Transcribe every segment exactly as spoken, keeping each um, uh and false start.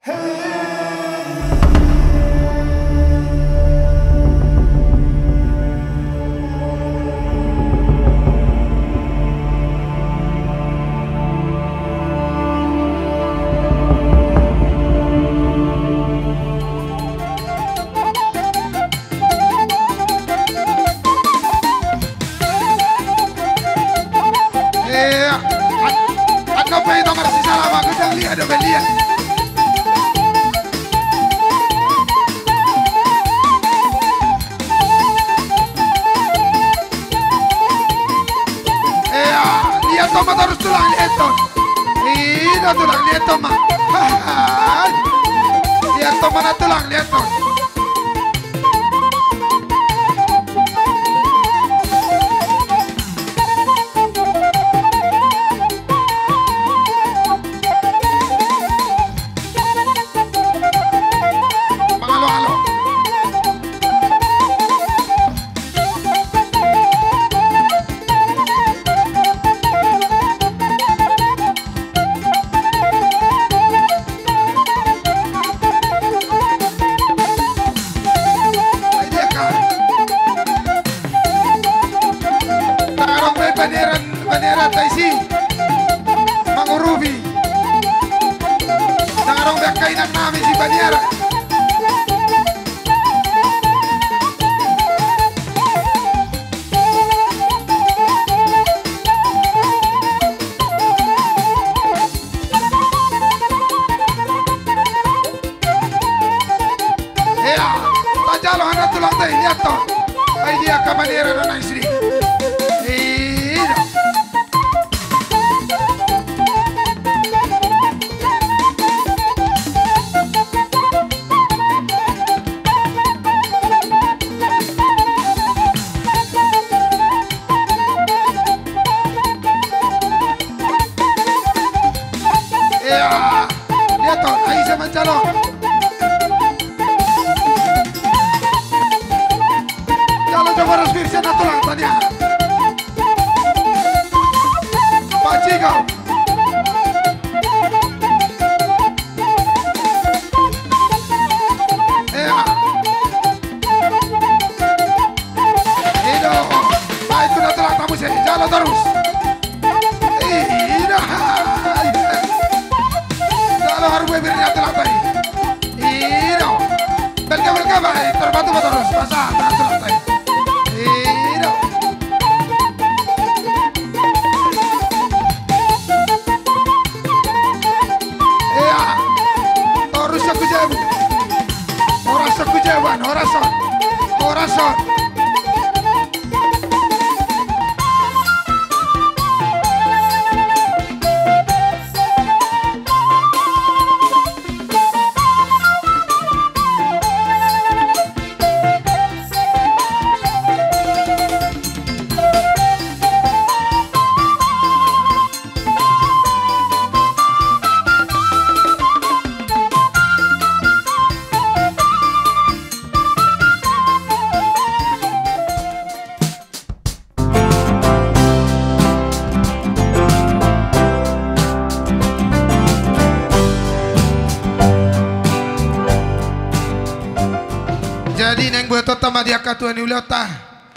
Tuan ulota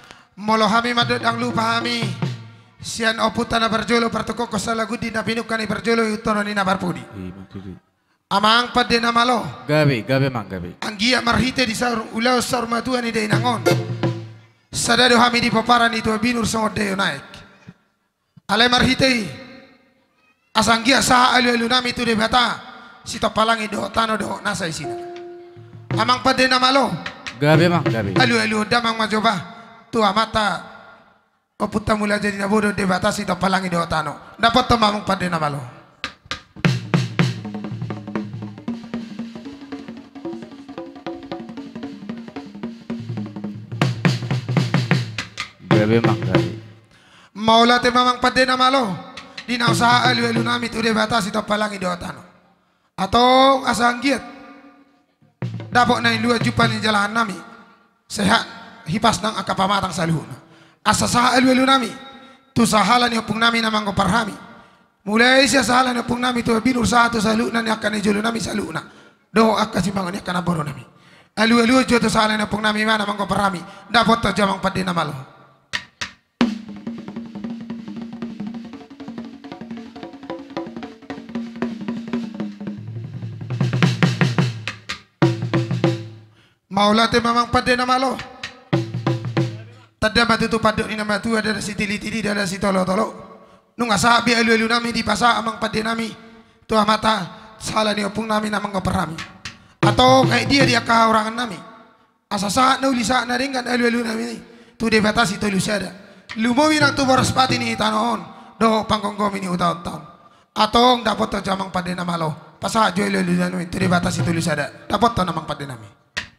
molo hami madod ang lupa hami sian oputan na berjolo pertoko kosalagu di napinukan ni berjolo utono ni nabarpudi amang padde na malo gabi gabi mang gabi anggia marhite di sar ulaw sar matuan ni denangon sadado hami di paparan itu binur songode naik ale marhite asanggia saha alu alu nami tu de bata sito palangi do tano do nasa isina amang padde na malo gabi mang gabi alu alu damang majoba tua mata oputa mula jadi nabodo de batasi to palangi do tano dapat to mamang pade na malo gabi mang gabi maula te mamang pade na malo di na usaha alu alu nami tu de batasi to palangi do tano atau asanggiat dapok na ilua jupan ni jalan nami sehat hipas nang akapamatang saluhuna asa saha elu elu nami tu sahala ni opung nami namang koparhami mulai siya sahala ni opung nami tu binur satu saluhna ni akan ijulu nami saluhna do akasi mangon kana boro nami alu alu joto sala na pung nami mana mangko parami dapat to jamang padde na malo maulate mamang padde na malo tada matutu paddo ni nama tu ada si tili-tili ada si tolo-tolo nung asabi alu alu nami di pasa amang padde nami tu mata salah ni opung nami namang kaparami atau kayak dia dia kaurangan nami asa saat na ulisa na ringan alu-alu nami tu de batasi tu lusada lumowi nang tu boros pati ni tanon do pangkonggomi ni utaw-taw atau dapat to jamang padde na malo pasa jo alu-alu nami tu de batasi tu lusada dapat to namang padde nami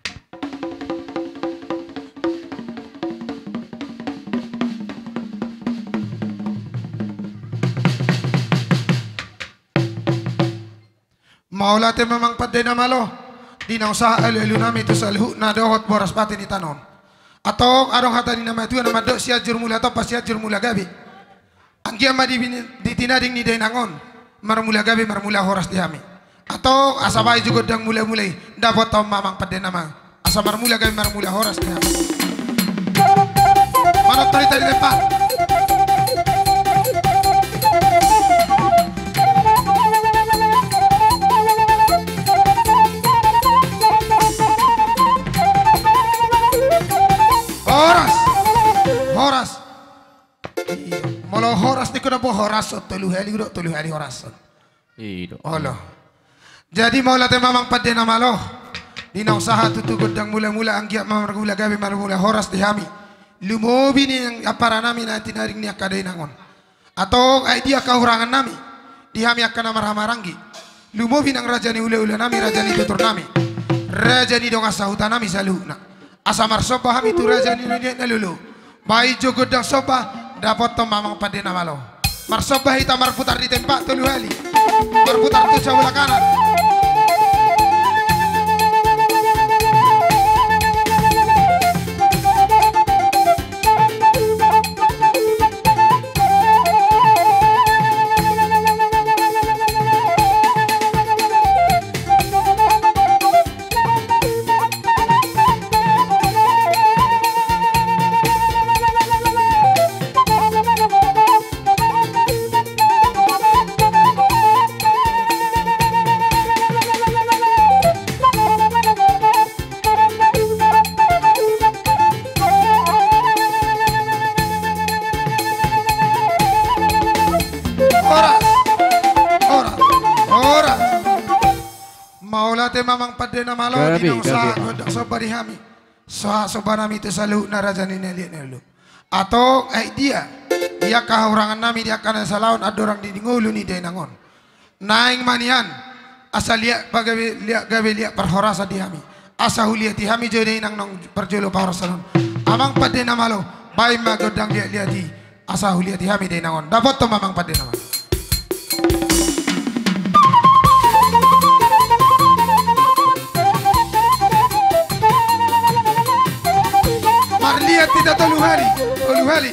maulate memang padde na malo di na usaha alu-alu nami tu salhu na dohot boras pati ni tanon atau arong hata ni nama tu na madok sia jur mula to pas sia jur mula gabi anggia ma di di tinading ni dainangon marmula gabi marmula horas di hami atau asabai juga dang mulai-mulai dapat to mamang padde nama asa marmula gabi marmula horas di hami manot tali tali lepas horas horas molo horas ni kuna po horas telu hali udah telu hali horas Iyo. Allah jadi maulate mamang padde na malo di na usaha tutu godang mula-mula anggia mamang mula gabi mula horas di hami lumobi ni yang apara nami na tinaring ni akadai nangon atau ay dia kahurangan nami di hami akan marhamaranggi lumobi nang raja ni ule-ule nami raja ni tutur nami raja ni dong asahuta nami saluna asamar soba hami tu raja ni na lulu bai jogo dang soba dapat to mamang padde na malo mar soba hita mar putar di tempat telu hali mar putar tu sebelah kanan maulate mamang padde na malo di na usaha godang soba di hami soha soba nami tu salu na raja ni neliat nelu atau ay dia dia kahurangan nami dia kana salaon adorang di ngulu ni denangon naing manian asal liat bagabe liat gabe liat perhorasa di hami asa huliat di hami jode nang nong perjolo perhorasan amang padde na malo bai ma godang liat liat di asa huliat di hami denangon dapat to mamang padde na malo lihat tidak tolu hari tolu hari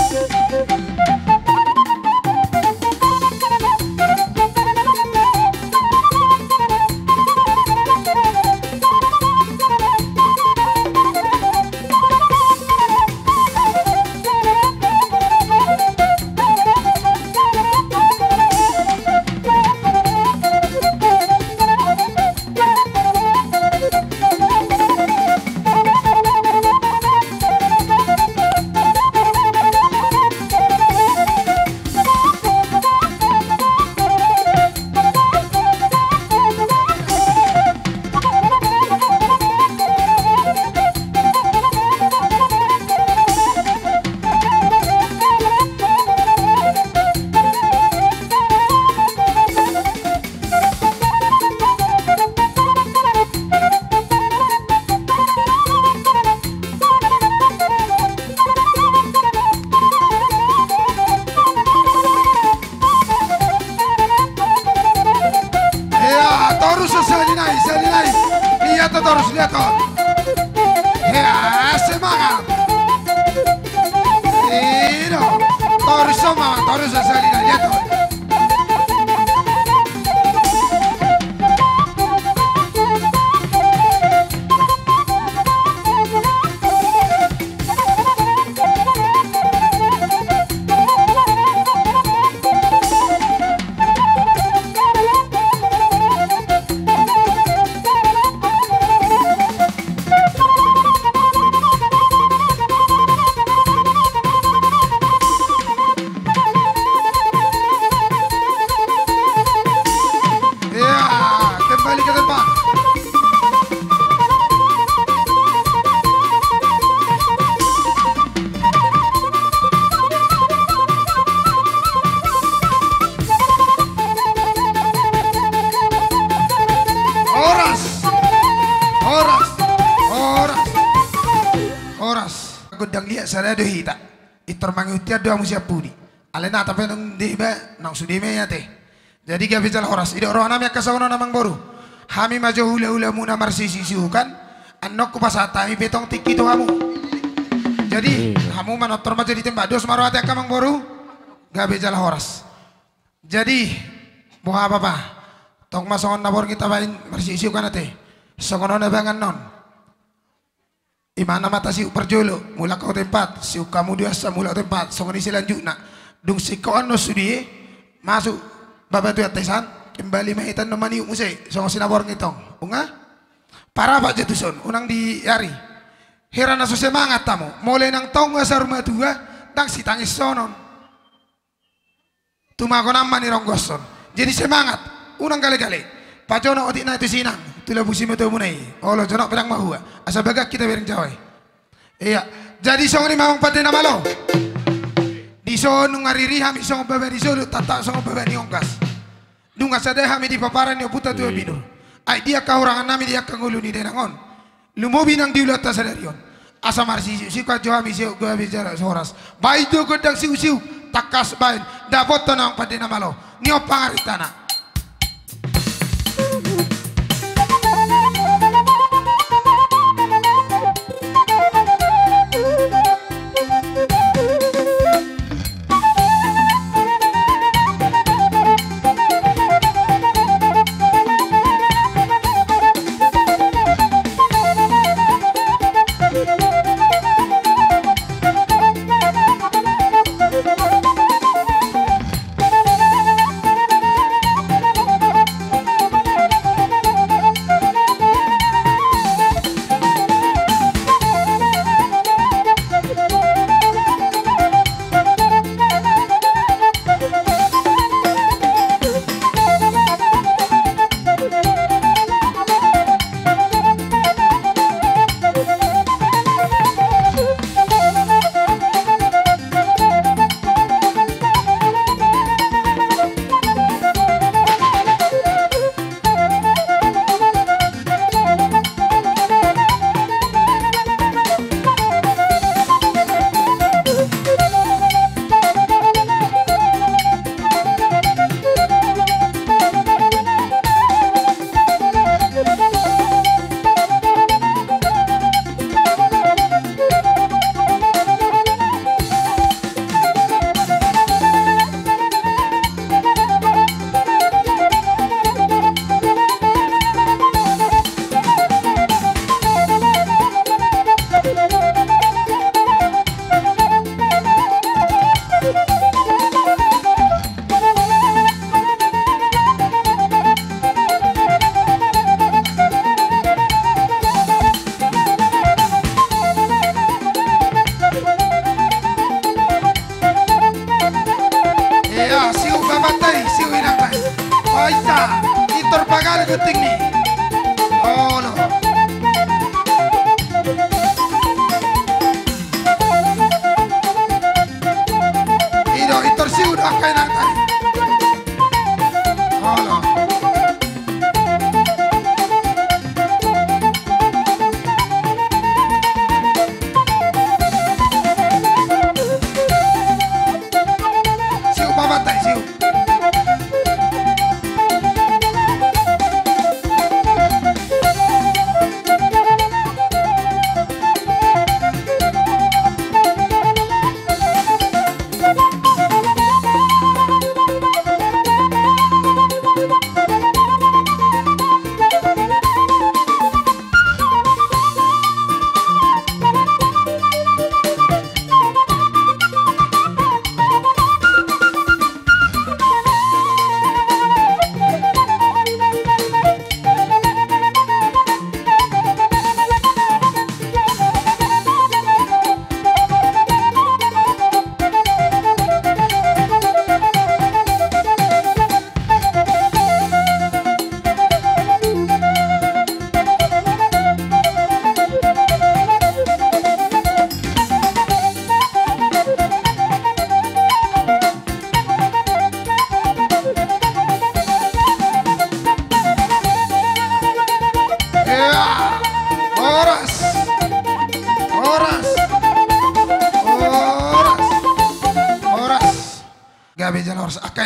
Torus lihat kok. Ya semangat. Ini Torus sama Torus asalnya lihat kok. godang liat sada do hita. Itor mangutia do amusia pudi. Alena tapi nang di ba nang sudime ya teh. Jadi gak bisa horas. Ida orang nami kasawono namang boru. Hami majo hula hula muna marsisi siukan. Anok ku pasatami betong tiki to kamu. Jadi kamu manotor majo di tembak dos maru ate kamang boru. Gak bisa horas. Jadi buah apa apa. Tong masongon nabor kita bain marsisi siukan ate. Songono na bangan non. Imana mata siu perjolo mula kau tempat siu kamu biasa mula tempat songoni selanjutnya dung si kau no sudi masuk bapak tu atesan kembali mahitan no maniu musai songo sinabor ngitong unga para pak jatuson unang di yari heran aso semangat tamu mulai nang tong asar rumah tua dang si tangis sonon tumago nama ni ronggoson jadi semangat unang kali-kali pajono otik na itu sinang tula busi metu munai olo jonok pedang mahua asa bagak kita bereng jawai iya jadi song ni mamang pade nama lo di sono ngariri hami song baba di sono tata song baba ni ongkas dunga sade hami di paparan yo puta tu bino ai dia ka orangan nami dia kangulu ni denangon lumobi nang diulat ta sadarion asa marsi si ka jo hami si go bicara soras bai do godang siu-siu takas bain dapot nang pade nama lo ni opangaritana.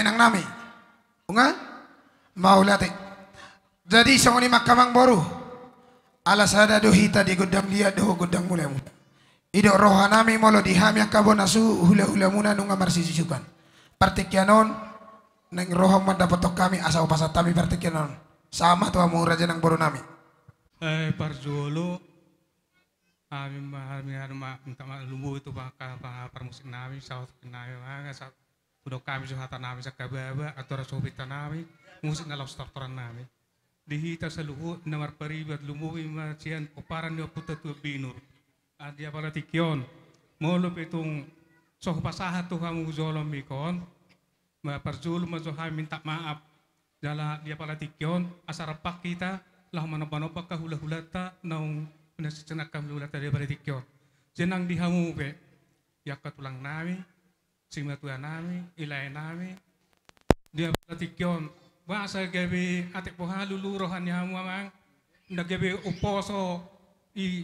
nang nami. Unga? Maulati. Jadi songoni makamang boru. Alas ada dohita di gudang dia doh gudang mulai. Ido rohanami molo dihami akabon asu hula-hula muna nunga marsisisukan. Partikyanon neng rohong mandapotok kami asa upasatami partikyanon. Sama tuh amung raja nang boru nami. Eh parjolo kami mahami harma minta lumbu itu baka permusik nami saut kenai manga saat udah kami suhata nami sakababa atau rasobita nami musik dalam stortoran nami. Dihita saluhu namar paribat lumbu imacian koparan dia putar tu binur. Adia pala tikyon molo petong soh pasahat tuh kamu zolom mikon ma parjulu mazoha minta maaf jala dia pala tikyon asarapak kita lah manopanopak kahula-hulata naung pinasicenak kahula-hulata dia pala tikyon jenang dihamu pe yakka tulang nami simatuan nami ilay nami dia pala tikyon basa gabi atik pohalu lurohan yamu amang nagabi uposo i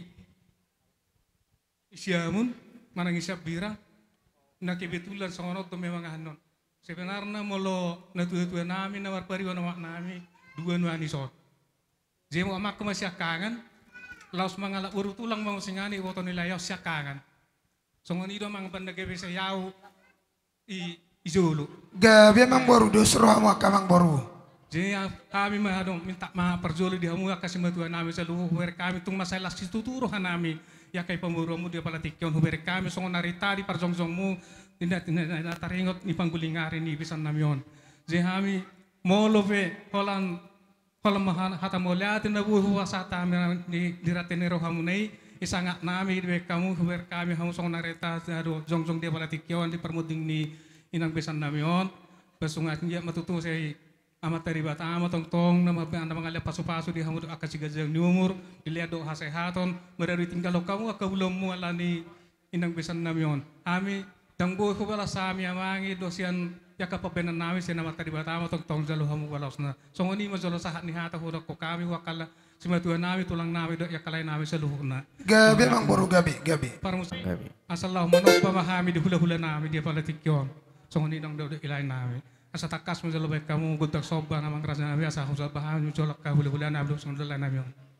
isyamun manang isyap birang nakibetulan sa onot to memang hanon sebenarnya molo natutuan namin na warpariwan amak nami dua nuani sot jemo amak ko masyakangan laos mga urutulang mga singani woto nila yaw syakangan so nganido mga pandagabi sa yaw i izulu gabi mang boru dosro amo kamang boru jadi kami mahadong minta ma perjoli di hamu kasi matuan namin sa luhuwer kami tung masalah situturuhan namin ya kay pamurumu dia pala tikyon huber kami songo narita di parjongzong mu tinda tinda taringot ni panggulingari ni bisan namyon je hami molove holan holan mahan hata moliatin na buhu wasata ni diratenero hamunay isanga nami di kamu huber kami hamu songo narita ado jongjong dia pala tikyon di permuding ni inang bisan namyon pesungat niya matutu say amat dari bata amat tong tong nama anda mengalir pasu-pasu di hamur akasigajang ni umur dilihat doa sehaton berari tinggal kamu akabulom mu alani inang besan namyon ami dangbo ko bala sami amangi dosian yakapapenan nami sina mata di bata amat tong tong jalo hamu balasna so ngoni mo jalo sahat ni hata hudak ko kami wakala simatuan nami tulang nami dok yakalay nami sa luhuna gabi mang boru gabi gabi parang asallahu manok pamahami di hula-hula nami dia pala tikyon so ngoni dang daw ilay nami asa takas mo jalobay kamu guntak soba namang kerasa nabi asa husal bahan yung colok ka huli-huli na ablo sundol na nabi yun.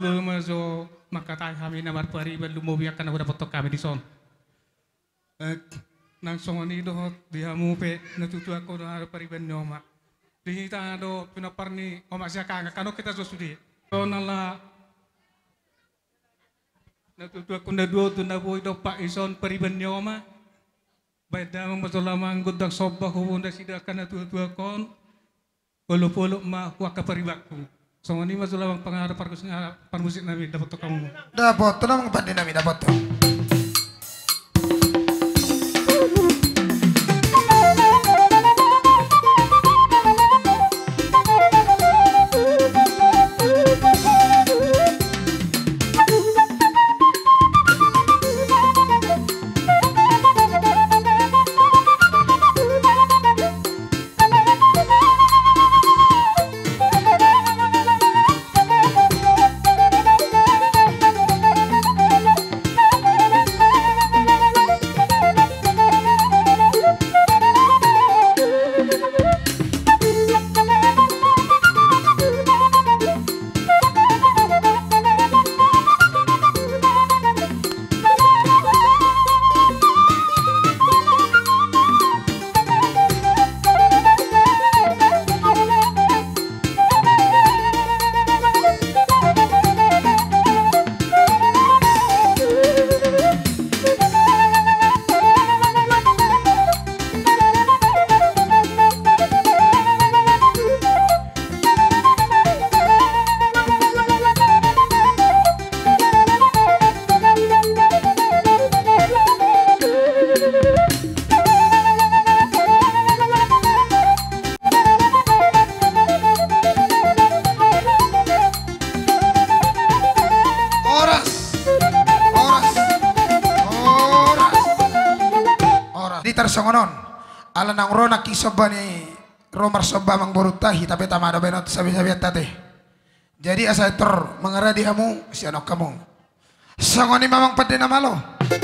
Lumazo makatay kami na marpariban lumubiyak ka na dapat kami di son. At nang songoni do di hamupe natutuwa ko na pariban nyoma. Di kita do pinaparni o masya ka kano kita susudi. So nala natutuwa ko na do do na boy do pa ison pariban nyoma. Beda mong masulamang gudang sobba ko bunda sida ka natutuwa kon. Polo-polo ma kuwa ka paribakku. So ini masalah pengaruh parkusnya parmusik namin dapat to kamu. Dapat to namang pandi namin dapat to. Songonon ala nang rona kisoba ni romar soba mang borutahi tapi tamada benot sabi-sabi tate. Jadi asa tor mengaradi hamu si anok kamu. Songoni mamang pade namalo.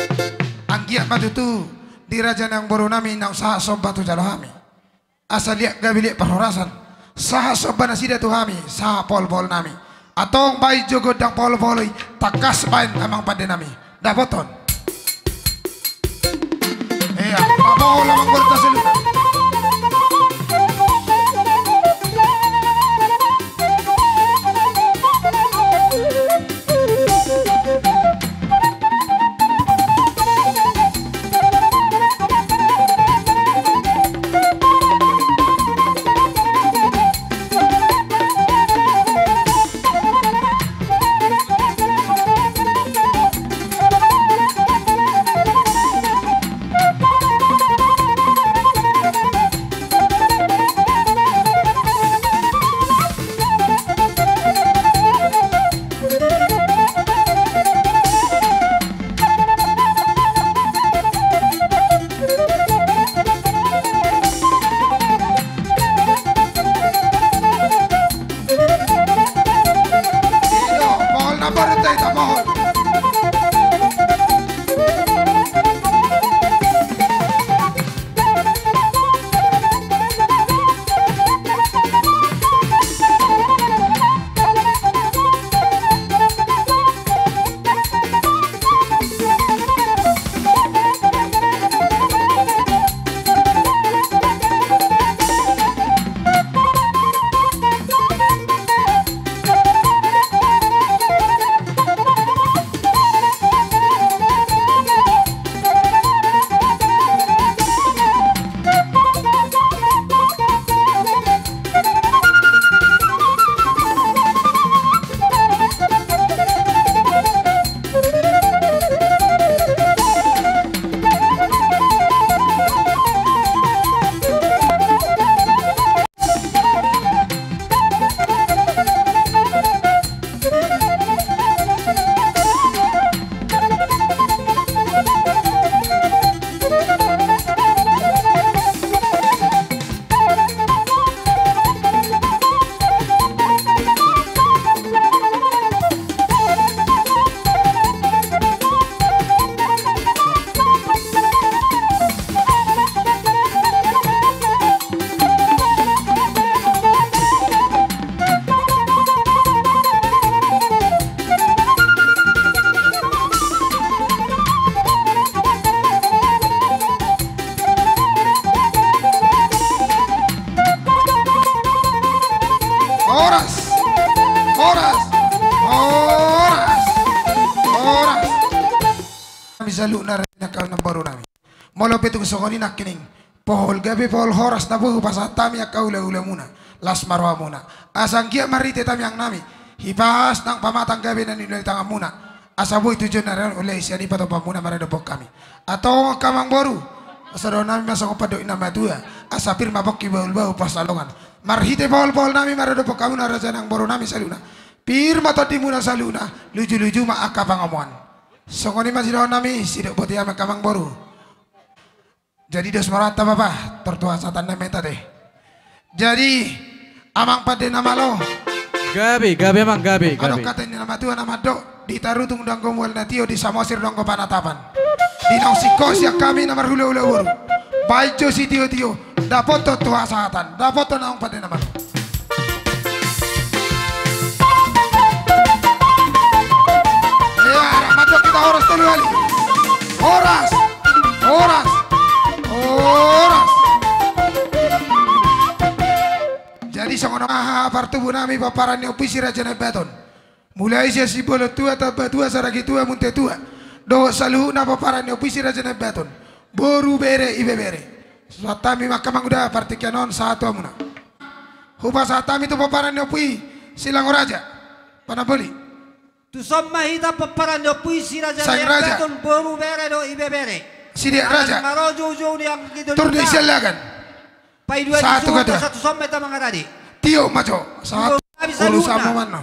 Anggiat matutu di raja nang boru nami nang saha soba tu jalahami. Asa liak gabilik perhorasan. Saha soba nasida tu hami saha pol-pol nami. Atong bai jogo dang pol-poloi takas bain amang pade nami. Dapoton. Iya, papaw lamang berita seluruh. Oras. Oras. Oras. Kami salu na rin na ng baro namin. Molopit ko sa kanina kining. Pohol gabi pohol horas na buho pasatami ang kaula-ula muna. Las marwa muna. Asang kia marite tami ang nami. Hipas ng pamatang gabi na nilalitang muna. Asaboy tujuan na rin ulay siya ni pato pa muna maradopok kami. Atong kamang boru. Asa daw namin masang upado ina madua. Asa pirma bokki baul-baul pasalongan. Marhite pohol-pohol nami maradopok kami na raja ng boru nami saluna. Pirma tadi muna saluna. Luju-luju maaka pangamuan. So kuni masih daw nami sidok boti ama kamang boru. Jadi dos marata bapa tertua satan na meta deh. Jadi amang pade nama lo. Gabi, gabi mang gabi, Ano gabi. katanya nama Tuhan nama dok ditarutung dong komwel natio di samosir dong panatapan. Di nang sikos ya kami nama hula hula uru. Baijo si tio tio dapat to tua satan dapat to naong pade nama. Ya ramadok kita horas telu kali. Horas, horas, horas. Jadi sangono aha partubu nami paparan ni opisi raja na beton. Mulai siya si bolo tua taba tua saragi tua munte tua. Do salu na paparan ni opisi raja na beton. Boru bere ibe bere. Satami makamang udah partikanon satu amuna. Hupa satami tu paparan ni opi silang raja. Panaboli. Tu somma hita paparan do puisi raja Sang na raja. beton boru bere do ibe bere. Sidik raja. Marojo jo ni ang gitu. Tur di silakan. Pai dua Satu disuruh kata. satu somma ta mga radi. Tio maco satu Bisa urusan luna. mana?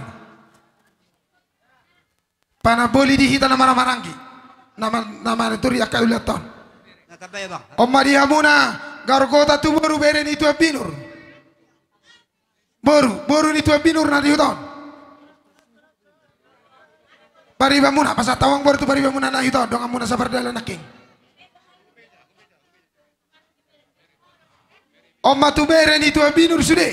Panaboli di hita nama marangki. Nama nama itu ya kaulaton. Natabay bang. Omma dia muna gargota tu boru bere ni tu binur. Boru, boru ni tu binur na diuton. Bariba muna pasat tawang boru tu bariba muna na hiton dong muna sabar dalan naking. Omma tu bere ni tu binur sude.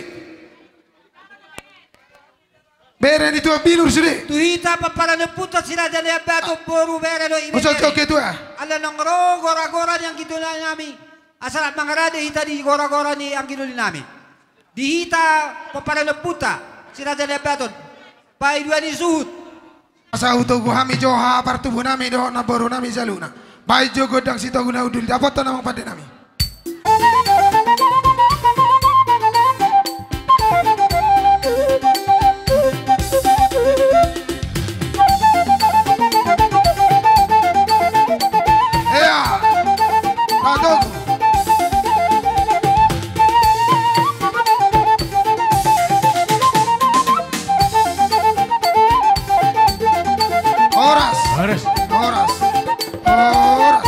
Bere ni tu binur sude. Tu hita paparan do puta si raja na beton boru bere do ibe Usah kau bere. ke tu ah. Ala nang ro gora-gora yang gitu na nami. Asal mga radi hita di gora-gora ni ang ginuli nami. Di hita paparan do puta si raja na beton. Pai dua ni suhut. Asa uto guhami joha partubu nami do na boru nami saluna. Bai jo godang sito guna udul dapat to namang pade nami. Iya. Padok. Horas. Harus. Horas. Horas.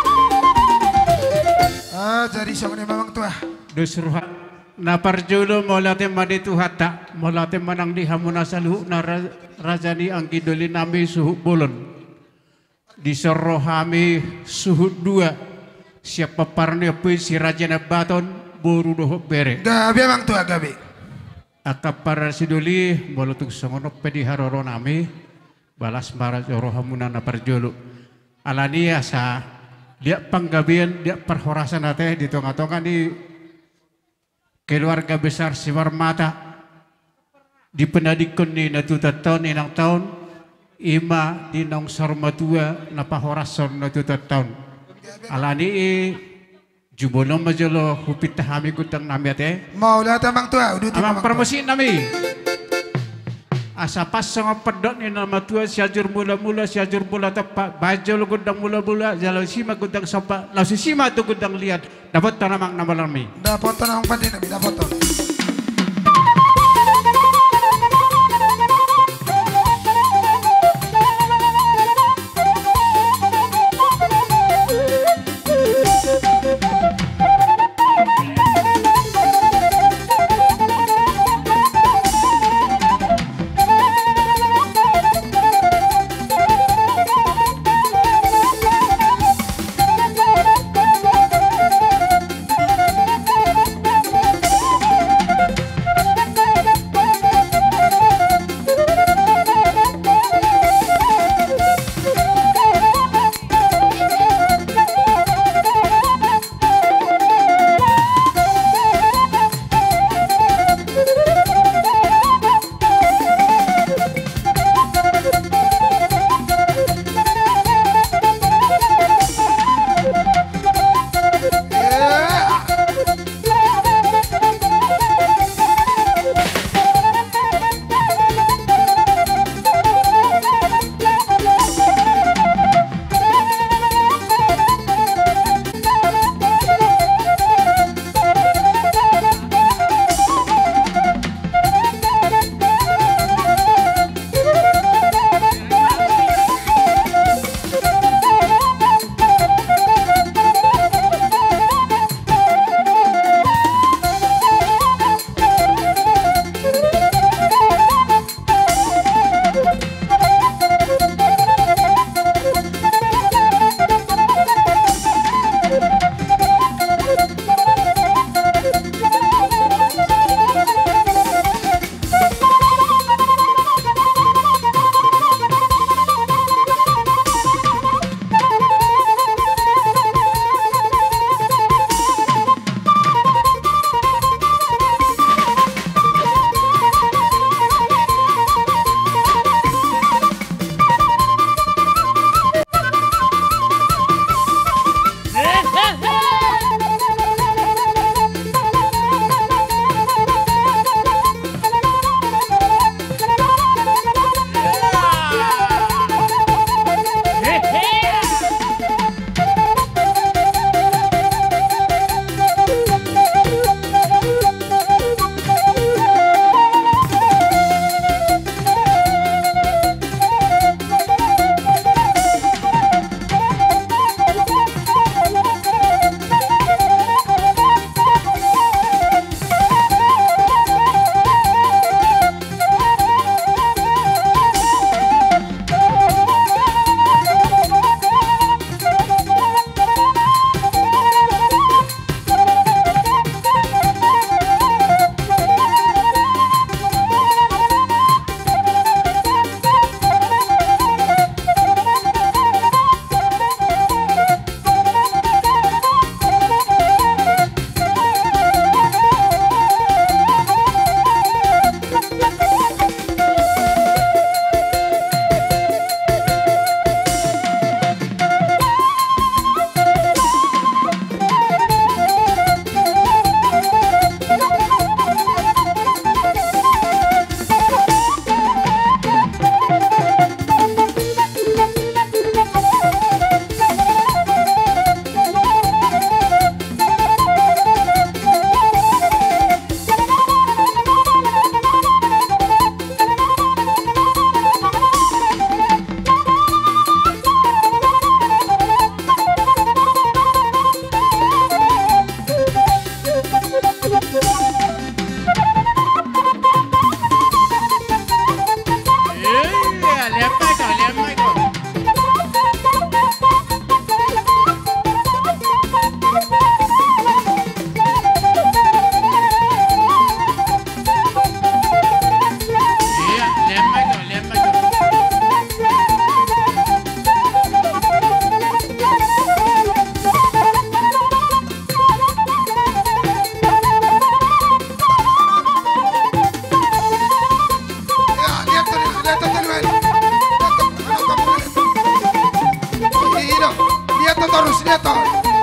Ah, jadi siapa ni memang tu ah. Dusruha naparjulo molate maditu hata molate manang di hamuna saluhu na ra- rajani ang kiduli nami suhu bulon disorohami suhu dua siapa parni api si rajana baton boru doho bere Gabi memang tu ah gabi. akapara siduli molotuk songono pedi haroro nami balas maras orohamuna naparjulo alania sa dia panggabian dia perhorasan ate di tonga-tonga di keluarga besar Siwarmata di penadikon ni natuta tahun inang tahun ima di nong sarmatua na pahorason natuta tahun alani e jubono majolo hupit tahami kutang nami ate Mau lihat memang tu ah. Udah tu amang memang tu. promosi nami asa pas sama pedot ni nama tua siajur mula-mula siajur mula tepat bajol gudang mula-mula jalan sima gudang sampa lalu sima tu gudang lihat dapat tanamang nama nami Dapat to namang pade nami dapat to. terus leto.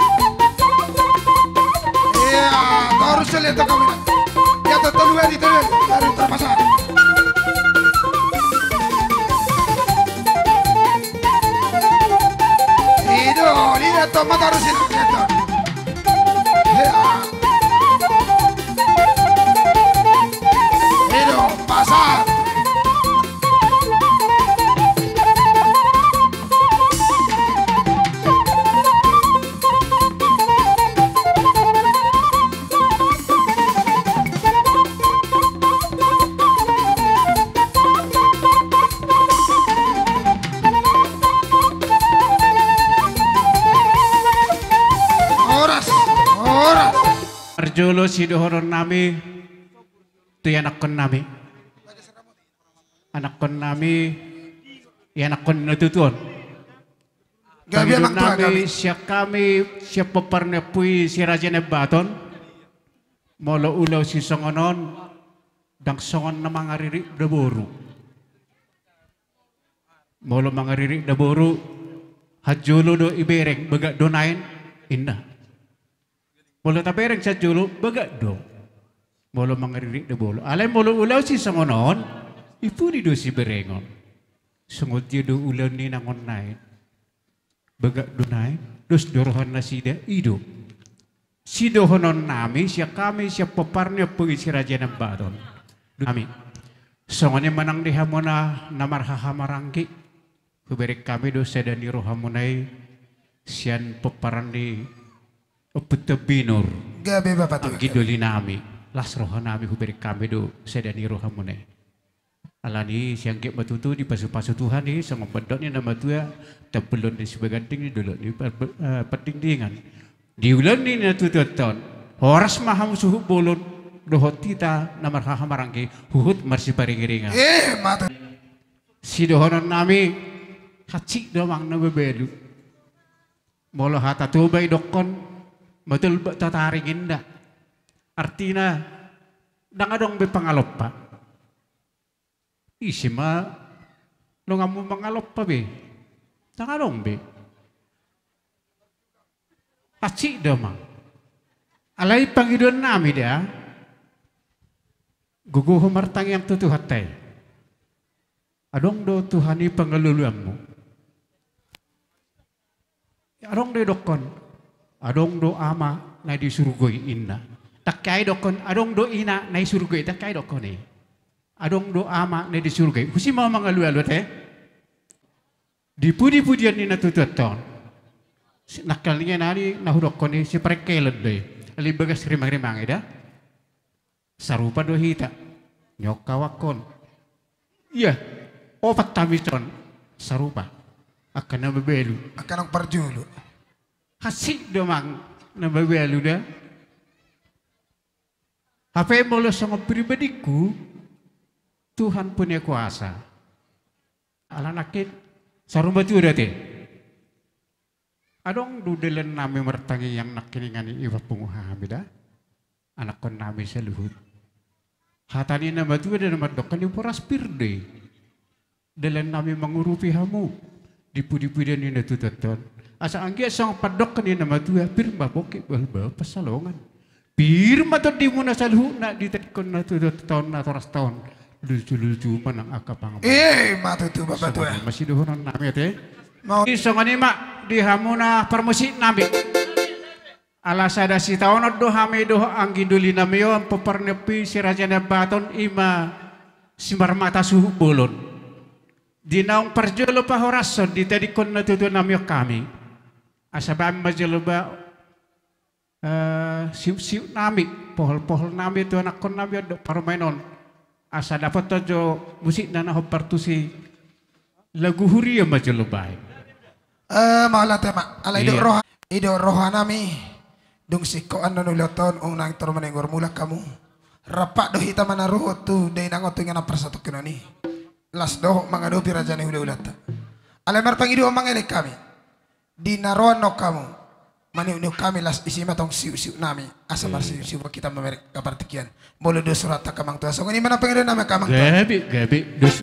Iya, terus leto kami. Ya tetap dua di tuh dari terpasang. Itu lihat tomat terus leto. Iya. Itu pasang. Arjolo si dohoron nami tu anak kon nami anak kon nami ya anak kon natutuan Gabi anak tua gabi. Siap kami siap peparne pui si raja nebaton molo ulau si songonon dang songon na mangariri daboru molo mangariri daboru hajolo do ibereng baga donain indah molo tabereng sa julo baga do molo mangariri de bolo alay molo ulaw si sangonon ipuni do si berengon sungod do ulan ni nangon nain baga do nain dos dorohan na sida ido si dohonon nami siya kami siya paparnya pugi si raja ng baton kami songonnya manang diha mo na namarhahamarangki kuberek kami do sedani rohamunay siyan paparan di Peta binur, gabi bapak tuh. Gidoli nami, las roha nami huberi kami do sedani roha mune. Alani siang ke matutu di pasu-pasu Tuhan ni sama bedoknya nama tua tebelon di sebaganting ni dulu di penting dengan. Di ulan ni natu ton, horas maham suhu bolon dohot kita namar hahamarangki huhut marsi paringiringa. Eh matu. Si dohonon nami kacik domang nama belu. Molo hata tubay dokon. Betul tataringin dah. Artinya, dang adong be pangalop pa. Isi ma, lo ngamu mangalop pa be. Dang adong be. Pacik dah mang. Alay pangidon nami dia. Gugu humartang yang tutu hatay. Adong do Tuhani pangaluluanmu. Adong do dokon. Adong do ama na di surgoy inna. Takkay dokon adong do ina na surgoy takkay dokon eh. Adong do ama na di surgoy. Husi mga mga lualo te. Di pudi-pudian ni natututon. Nakalnya nani nahudokon eh si prekelad do eh. Alibagas rimang-rimang ida. Sarupa do hita. Nyokawakon. Iya. Opat tamison. Sarupa. Akan na bebelu. Akan ang parjulo. Hasik domang na babelu dah. Apa yang mula sama pribadiku, Tuhan punya kuasa. Ala nakit, sarumba tu dati. Adong dudelan nami mertangi yang nakiningani iwa punguha bida. Anak kon nami sa luhut. Hatani na batu ada nama dokan di poras pirde. Dalan nami mengurupi hamu. Dipu-dipu dan ini tututon. Asa anggia sang padok kanina matua pirma boke balba pasalongan. Pirma to di muna salhu na ditekon na to tahun na toras tahun. Lucu-lucu manang akapang. Eh matu tu bapak tuh. Masih dohonan nami te. Mau isongani mak di hamuna permusi nami. Ala sada si tahun do hame do anggiduli nami yo pepernepi si raja baton ima simar mata suhu bolon. Di naong perjolo pahorason di tadi kon na tutu nami kami. Asabam majeloba uh, siu-siu nami pohol-pohol nami itu anak kon nami ada parmainon asa dapat tojo musik nana hopartusi lagu huria majeloba eh malah tema ala ido Iya. roha ido roha nami dung siko ando nuloton unang tormanengor mula kamu rapak do hita mana roho tu dai nango tu ngana persatu kenoni las do mangado pirajane udah ulata ala mar pangido mangele kami di naroan no kamu maniu kami las isima tong siu-siu nami asa mar siu-siu kita memerek kapartikian bolo do surat kamang tua song ini mana pengido nama kamang tua gabi gabi dos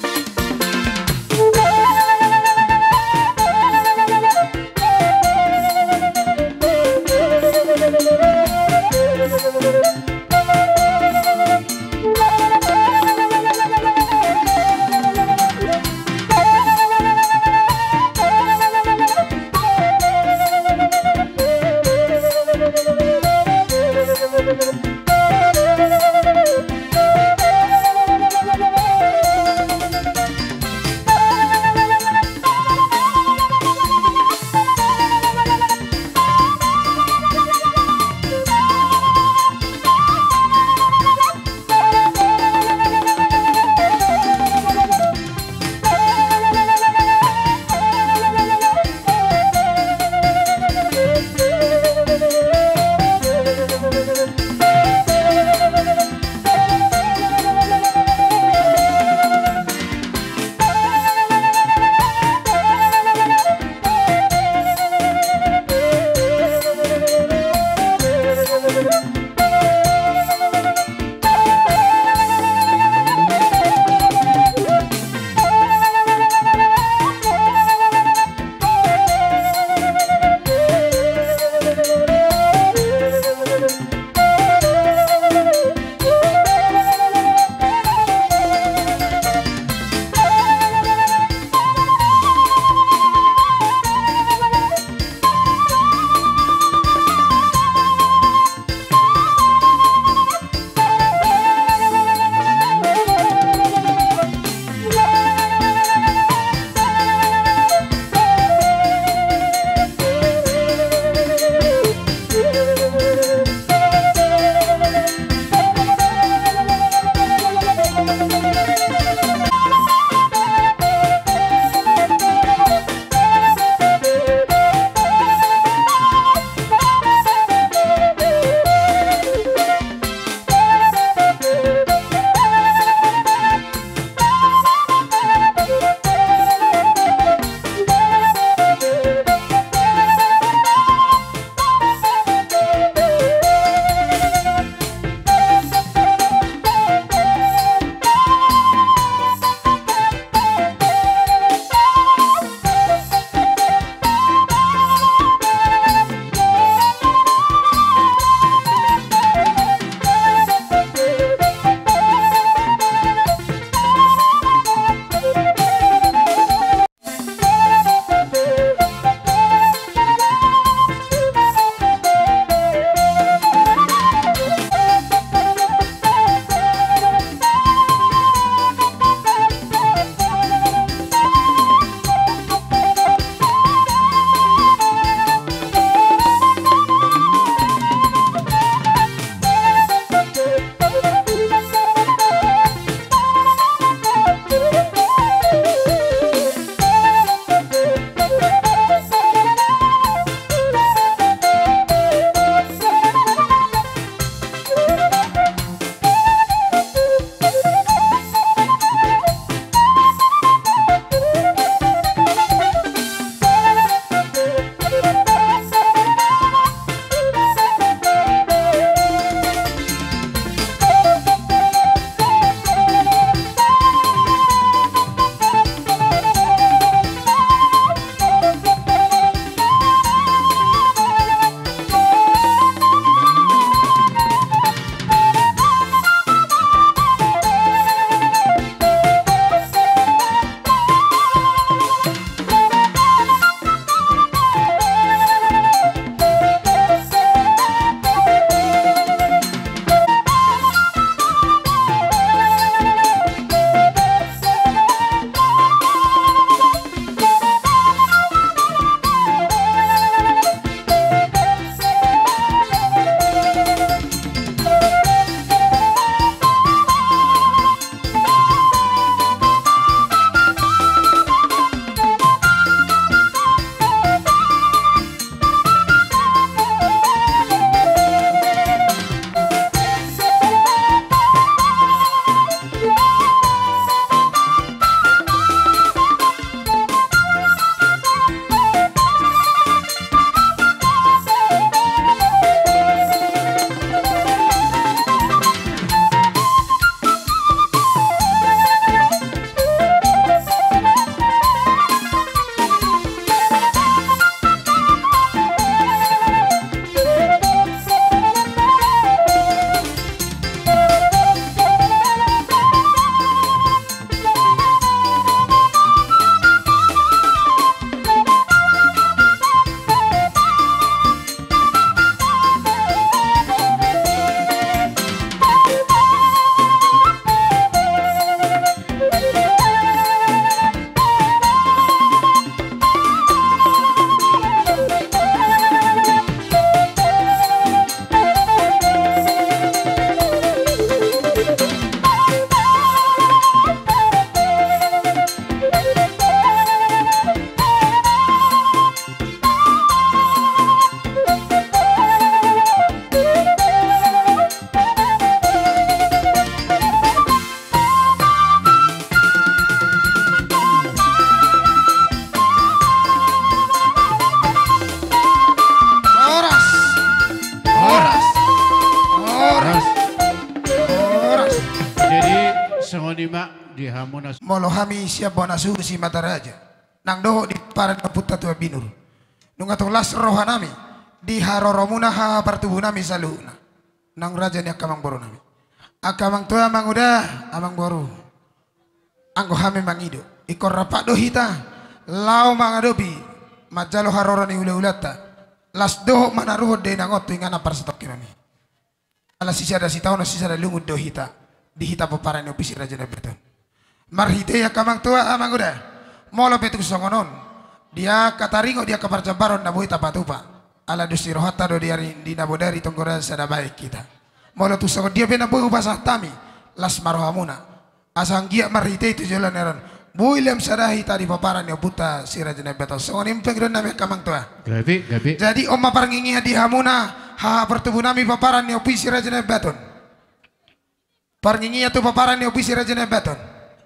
songonima di hamuna Molo hami siap bona suhu si mata raja. Nang doho di paran kaputa tua binur. Nunga las roha nami. Di haroromuna ha pertubuh nami saluna. Nang raja ni akamang boru nami. Akamang tua amang udah amang boru. Anggo hami mangido. Ikor rapak dohita. Lau mangadobi. Majalo harora ni ula-ulata. Las doho manaruhod de nangotu ingana parsatok kinami. Alas sisa ada si tahun sisa ada lumut dohita. Dihita peparan opisi raja na beton. Marhite ya kamang tua amang udah. Molo petuk songonon. Dia kataringo dia kaparjambaron na buhita patupa. Ala dusi rohata do diari di nabodari tonggora sada baik kita. Molo tu songon dia bena buhu basah tami. Las marohamuna. Asang gia marhite itu jalan eran. Builem sadahi tadi paparan ya buta si raja na beton. Songon impeng don nami kamang tua. gabi gabi Jadi oma parangingi di hamuna. Ha pertubuh nami paparan ni opisi raja na beton. Parangingi tu paparan ni opisi raja na beton.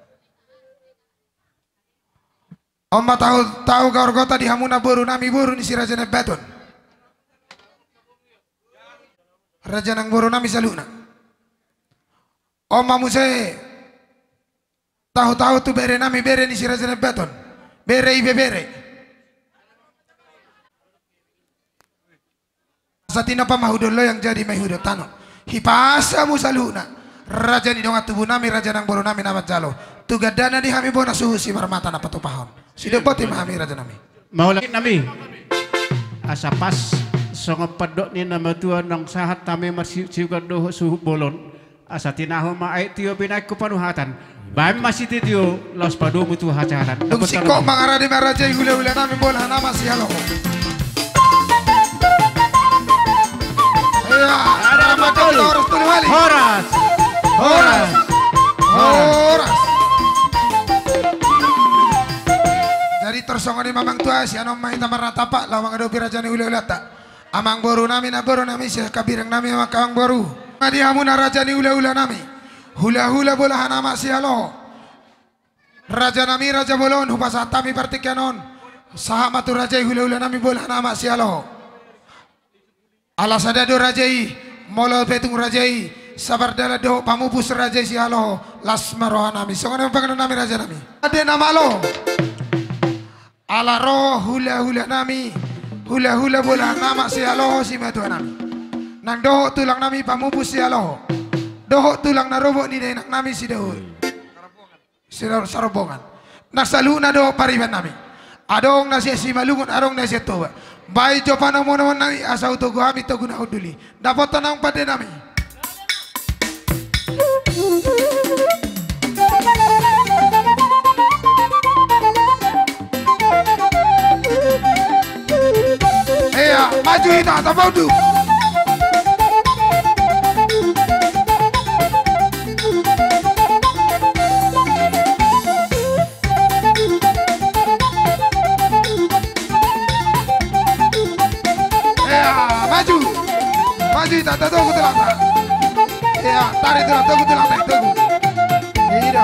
Oma tahu tahu gaur gota di hamuna buru nami buru ni si raja na beton. Raja nang buru nami saluna. Oma muse tahu-tahu tu bere nami bere ni si raja na beton. Bere ibe bere. Satina pa mahudolo yang jadi mahudo tano. Hipasa musaluna. Raja ni donga tubuh nami raja nang boro nami nama jalo. Tugadana di hami bona suhu si marmata na patupahon. Sido poti mahami raja nami. maula nami asa pas songo pedok ni nama tua nang sahat tame masih juga doh suhu bolon asa tinaho ma ai tio binai ku panuhatan bam masih tio los padu mutu hacatan Dung siko mangara di raja hule-hule nami bola nama si halo. Ya, ada betul harus tulis balik. horas Horas. Horas. Jadi tersongo di mamang tua si anom main tamar ratapak lawang ado piraja ni ule ulata. Amang boru nami na boru nami si kabirang nami makang boru. Ngadi hamuna raja ni ule ule nami. Hula hula bola hanama si halo. Raja nami raja bolon hubasa tami partikanon. Sahamatu raja hula hula nami bola hanama si halo. Alas ada do rajai molo petung rajai sabar dala do pamupus rajai si halo las maroha nami songon pangan nami raja nami ade nama lo ala roh hula hula nami hula hula bola nama si halo si matu nami nang doho tulang nami pamupus si halo doho tulang narobo ni denak nami si doho si sarobongan nasaluna do pariban nami adong nasi si malungun adong nasi toba baik jopana mo naman nami asa uto guhami to guna uduli dapat tanang pade nami iya maju hita tapau du maju maju tak tahu aku telah tak ya tarik telah tahu telah tak tahu iya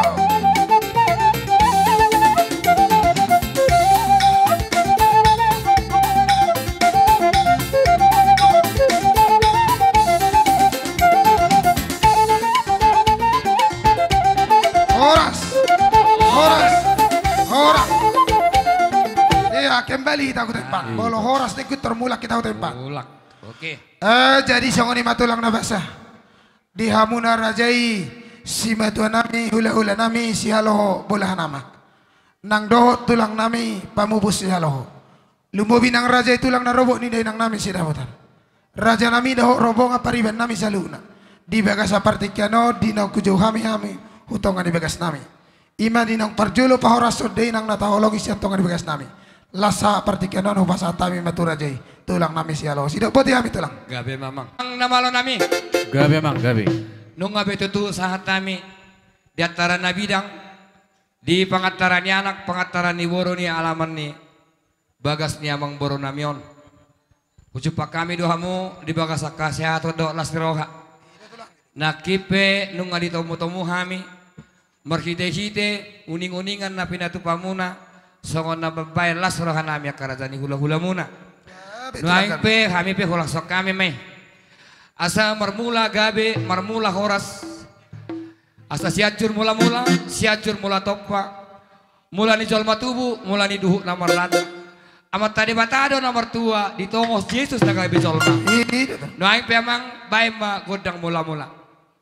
horas horas horas iya kembali kita aku tempat bolo horas ikut termulak kita aku tempat Ulak. Oke. Eh jadi songoni matulang na basa. Di hamuna rajai si matua nami hula-hula nami si haloho bolah nama. Nang doho tulang nami pamubus si haloho. Lumbobi nang rajai tulang na robok ni nang nami si dahotan. Raja nami doho robong apariban nami saluna. Di bagas apartikiano di nang kujo hami hami hutongan di bagas nami. Ima di nang parjulo pahorasod de nang natahologi si hutongan di bagas nami. Lasa partikianon hubasa tami maturajai tulang nami si halo sido poti kami tulang Gabe mamang. Ang namalo nami. Gabi mang gabi. Nung gabe tutu sahat nami di antara nabidang di pangataran ni anak pangataran ni boro ni alaman ni bagas ni amang boro namion. Ucupak kami dohamu di bagas akasehat do lasroha. Nakipe nung adi tomu-tomu hami merhite-hite uning-uningan na pinatu pamuna. Songon na babae las rohan nami akarazani hula-hula muna. Nuaing pe kami pe hulang sok kami may. Asa marmula gabe marmula horas. Asa siacur mula-mula, siacur mula topa. Mula ni jolma tubuh, mula ni duhuk nomor lada. Amat tadi batado nomor tua, ditongos Yesus nagai bijolma. No aing pemang bae ma godang mula-mula.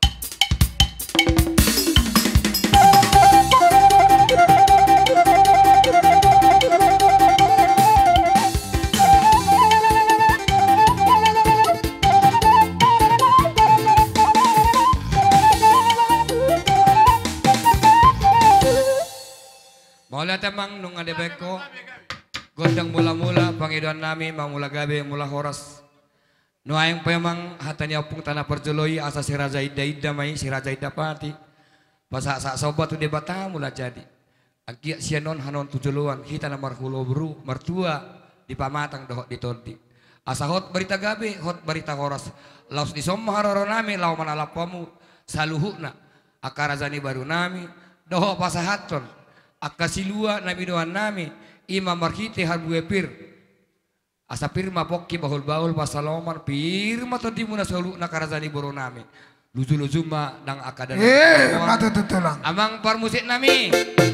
Mula temang nung ada beko godang mula-mula pangiduan nami mamula gabe mula horas nu aing pemang hatani opung tanah perjoloi asa si Raja Ida Ida mai si Raja Ida pati pasak sak sobat tu debata mula jadi angkia sianon hanon tujuluan hita na marhulo bru mertua di pamatang dohok di tordi asa hot berita gabe hot berita horas laus di somma haroro nami lau manalapamu saluhuna akarazani baru nami dohok pasahaton akasilua nabi doan nami imam marhite harbu pir asa pirma pokki bahul bahul pasaloman pirma tadi muna solu nakarazani boro nami luzu luzu ma dang akadan eh mata tutulang amang parmusik nami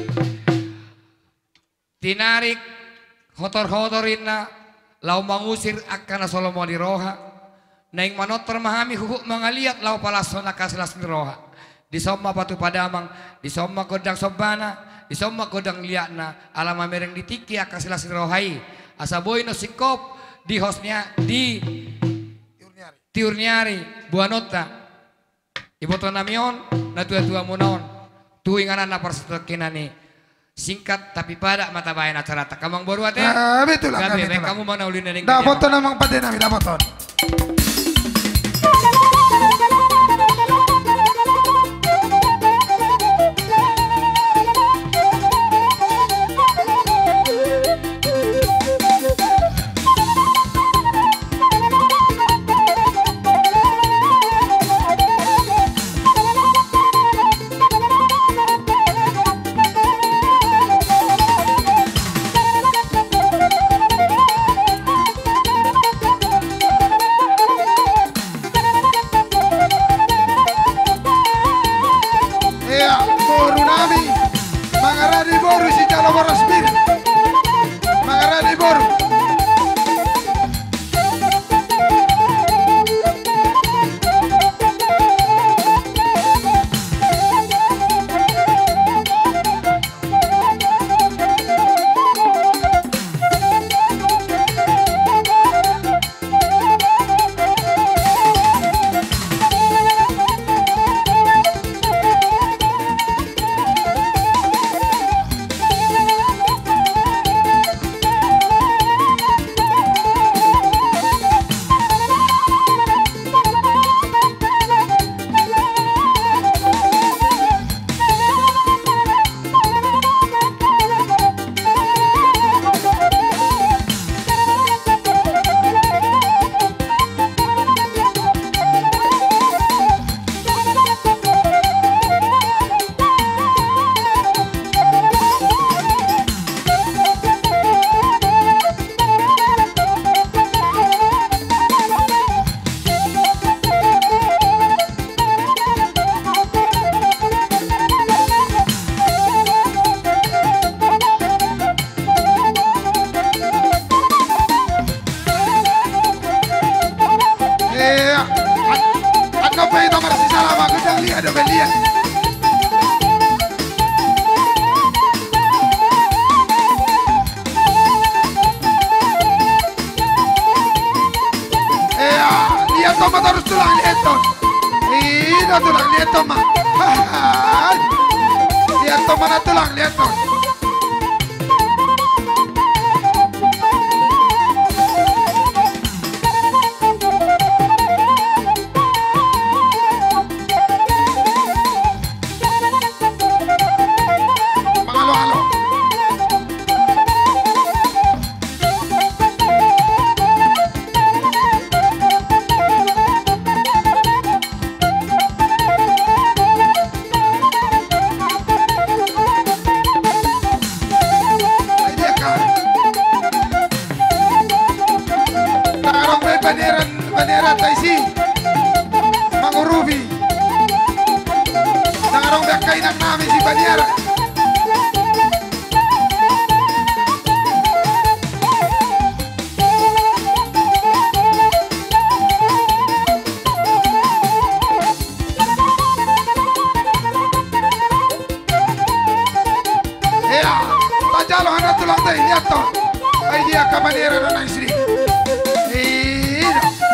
tinarik hotor hotorinna lau mangusir akana solomon di roha naing manotor mahami hukuk mangaliat lau palasona kaslas di roha di somma patu padamang di somma godang sobana di somma godang liatna alama mereng ditiki akasilas rohai asa boy no sikop di hostnya di tiurniari buanota iboto namion na tua tua munaon tuinganan na persetekinani singkat tapi pada mata bayan acara takamang baru ate ah betul lah gabe kamu mana ulin neng dapat ton namang pade nami dapat ton si Baniara. Ya, tajalo hana tulang tay lihat toh. Ay dia ka Baniara na nang sini. Eh.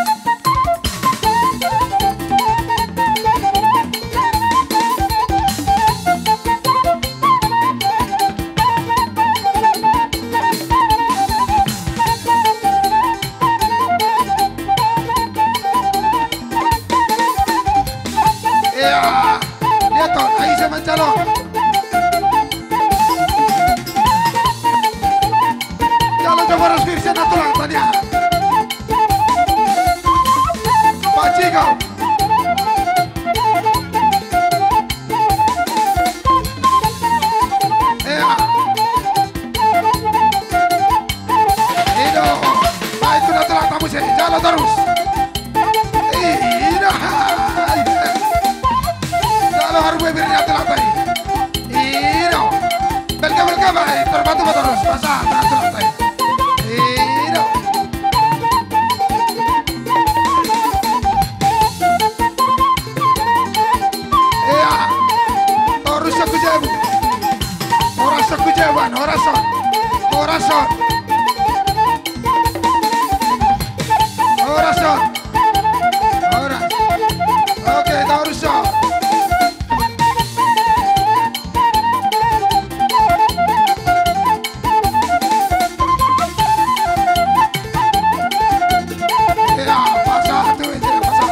Ya, lihat toh, ay sa mancalo. Jalan coba harus bisa natural tadi. Paci kau. Ya. Ido, baik itu natural kamu sih. Jalan terus. Ido. Jalan harus bebir natural tadi. Ido. Belga belga baik terbatu terus. Pasah natural tadi. Ido. Iya, terus aku jabu. Oras aku jaban, orason, orason, orason, oras. Oke, terus so. Iya, pasah tuh, ini pasah.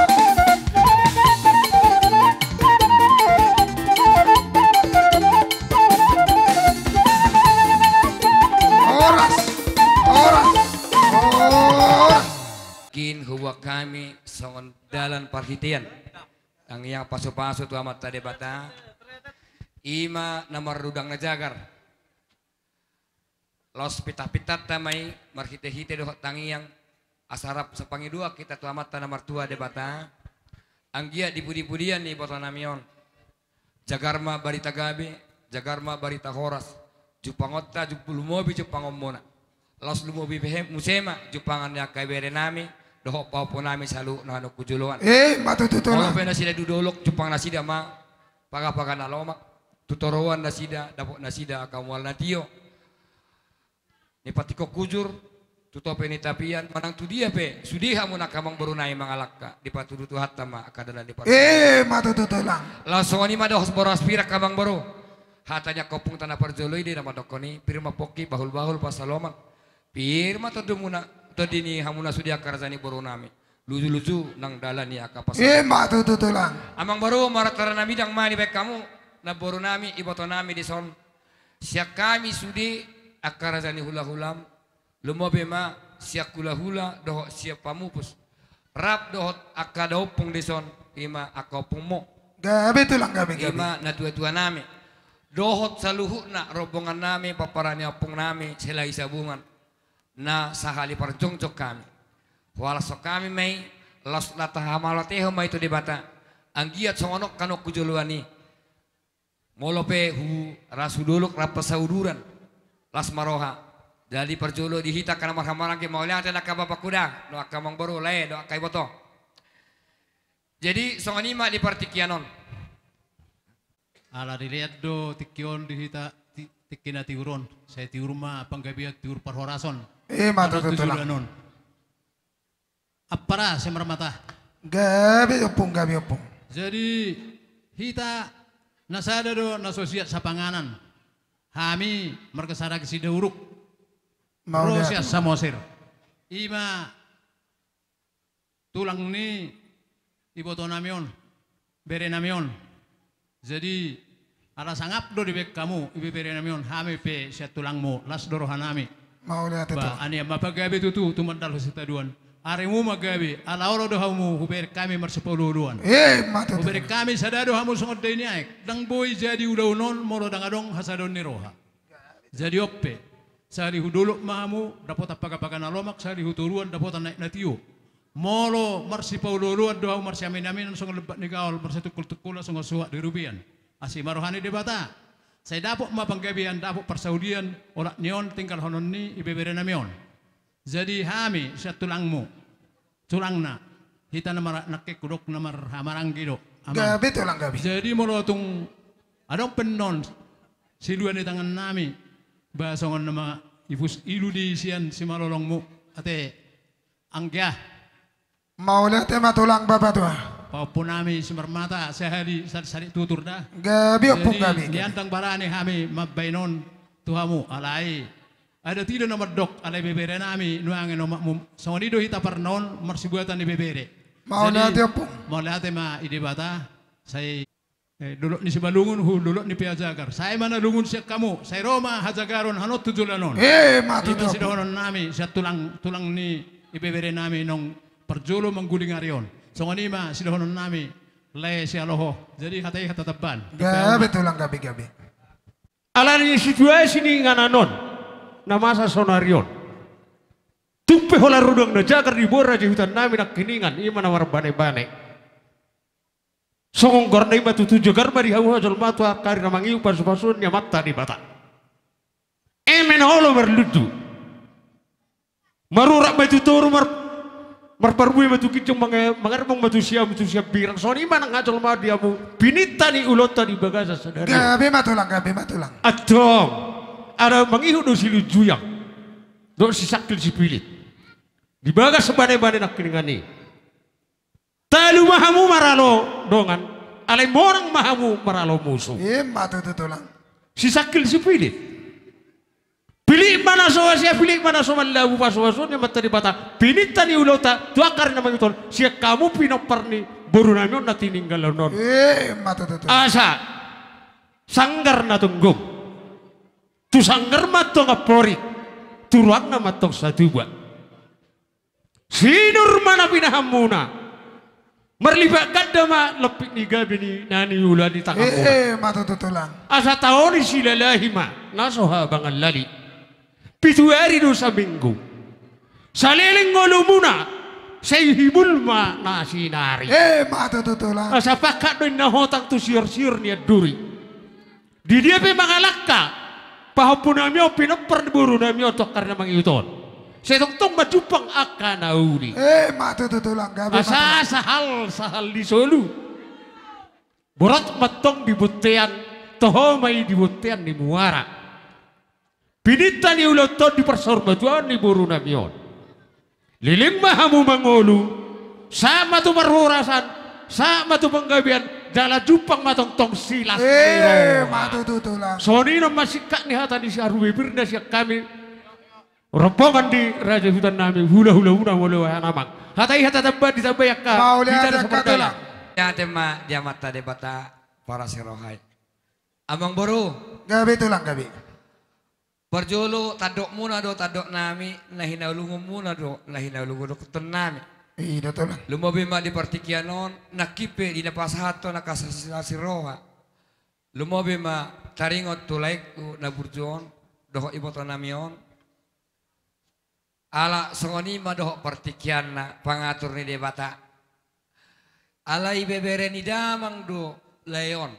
Oras, oras, oras. Kin huwa kami songon dalan parhitian. Ang yang paso-paso tu amat tadi bata. Ima namar rudang na jagar. Los pitah-pitah tamay marhite-hite doh tangiang asarap sepangi dua kita tu amat namar tua debata. Anggia dipudi-pudian ni boto namion. Jagarma barita gabe, jagarma barita horas. Jupangotta jupulumobi jupangomona. Los lumobi behem musema jupangan ya kaibere nami doh paupo nami salu na anu kujuluan. Eh, batu tutul. Kalau pena sida dudolok jupang nasida ma paga-paga nalomak tutorowan nasida dapok nasida akamwal natio. Ni patiko kujur tutope ni tapian manang tu dia pe sudiha mun akamang berunai mangalakka di patudutu hatta ma akadalan di patu. Eh, batu tutulang. Langsung ni ma doh boras pira kamang baru. Hatanya kopung tanah perjoloi di nama dokoni pirma poki bahul-bahul pasalomak. Pirma to dumuna to dini hamuna sudia karzani borunami. Lucu-lucu nang dalan ni akapas. Eh, batu tutulang. Amang baru maratara nami dang mani baik kamu na borunami ibotonami di son. Siak kami sudi akarazani hula-hulam. Lumobe ma siak hula-hula doh siap pamupus. Rap doh akadaupung di son ima akopung mo. Gabe tulang gabe gabe. Ima na tua-tua nami. Dohot saluhu na rombongan nami paparani apung nami selai sabungan na sahali parjongcok kami. Walasok kami may los latahamalateo may itu di bata. Anggiat songonok kanok kujuluani. Molope hu rasuduluk rapasauduran las maroha. Jadi perjolo dihita karena marhamarang ke mau lihat nak bapak kuda. Doa kamang baru le doa kai boto. Jadi songonima di partikianon. Ala dilihat do tikion dihita tikina tiuron. Saya tiurma panggabiak tiur parhorason. Eh, batu tutulang. Apara semermata. Gabe opung gabe opung. Jadi hita nasada do nasosiat sa panganan. Hami markasara kesida uruk. Mau Rosia lihat. samosir. Ima tulang ni iboto namion. Bere namion. Jadi ala sangap do di bek kamu ibe bere namion hami pe sia tulangmu las dorohanami. Mau lihat itu. Ba ani mapagabe tutu tumandal sita duan. Aremu magabe ala oro do hamu huber kami marsepuluh duan. Eh, batu Huber tutulang. kami sadado hamu songod deni aek. Dang boy jadi udaunon moro dangadong hasadon ni roha. Jadi oppe. Sari huduluk mahamu dapot apaga-paga nalomak sari huturuan dapot naik natio. Molo marsi paululuan doa marsi amin amin song lebat ni gaul marsi tukul tukul song suak di rubian. Asi marohani debata. Saya dapok mapanggabian dapok persaudian orak nion tinggal honon ni ibebere namion. Jadi hami siya tulangmu. Tulangna. Hita namar nakik kudok namar hamarang gido. Gabi tulang gabi. Jadi molotong adong penon siluan di tangan nami. Basongon nama ifus ilu di sian si malolongmu ate angkya. Maula te matulang baba tua. Paupun nami si mermata sehari sari tutur dah. Gabi opung gabi. Jadi liantang barane kami mabainon tuhamu alai. Ada tidak nomor dok alai bebere nami nuangin nomakmu. Songon ido hita pernon marsibuatan di bebere. Maula te opung. Maula te ma ide bata saya eh, dulu ni si balungun hu dulu ni piajagar. Saya mana lungun siak kamu. Saya Roma hajagaron hanot tujulanon. Eh matu Ito te si opung. dohonon nami siya tulang tulang ni ibebere nami nong perjolo mengguling arion. Songon ima si dohonon nami le siya loho. Jadi hatay hatataban. Gabi tulang gabi gabi. Alani situasi ni ngananon na masa sonarion. Tumpe hola rudong na jagar di bora di hutan nami nak kiningan ima na bane-bane. Songong gorna ima tutu jagar mari hawa jol matu akari na mangiu pasu-pasun nya mata di bata. Emen holo merludu. Marurak matu toru mar marparbuy matu kicung mga mangarmong matu siya matu siya birang. So ima nang ngajol ma diamu binita ni ulota di bagasa sadari. Gabi matulang gabi matulang. Atong ada mangihu do silu juyang do si sakil si pilit di bagas sebane-bane nak kiningani talu mahamu maralo dongan alai morang mahamu maralo musuh Eh matu te tulang. si sakil si pilit pilih mana soa sia pilih mana soa labu pasu-pasu ni mata di bata pinita ni ulota tu akar na mangitol sia kamu pinopar ni boru namion na tininggal non Eh matu te tulang. asa sanggar na tunggong tu sanggar matong apori turuan na matong satuba sinur mana pinahamuna merlibatkan dama lepik ni gabi ni nani ula di tangan Eh matu te tulang. asa taoni sila lahima nasoha bangal lali pitu hari dosa minggu saliling ngolumuna sayhibul ma nasinari Eh matu te tulang. asa pakat doin nahotang tu siur-siur ni duri di dia pe mangalakka pahapun namyo pinapar buru namyo to karena mangiuton setong-tong majupang akanauli Eh matu te tulang gabi matulang. asa sahal sahal di solu borat matong di butean toho mai di butean di muara pinita ni uloton di persor batuan di buru namyon liling mahamu mangolu sama tu marhurasan sama tu penggabian jala jupang matong tong silas Eh matu te tulang. Sonino masih kak ni hata di siaru bibirna siak kami rombongan di raja hutan nami hula hula hula hula hula namang hatai hata tambah ditambah yak ka Mau lihat tidak yang seperti katulang. Ya tema dia mata debata para sirohai. Amang boru Gabi tulang gabi. perjolo tadok muna do tadok nami nahina ulungu muna do nahina ulungu do kutun nami. Eh do tulang. Lumobi ma di partikianon nakipe di napasahato nakasasi roha. Lumobi ma taringot tulaik na burjon doho iboto namion. Ala songoni ma doho partikian na pangatur ni debata. Ala ibebere ni damang do leon.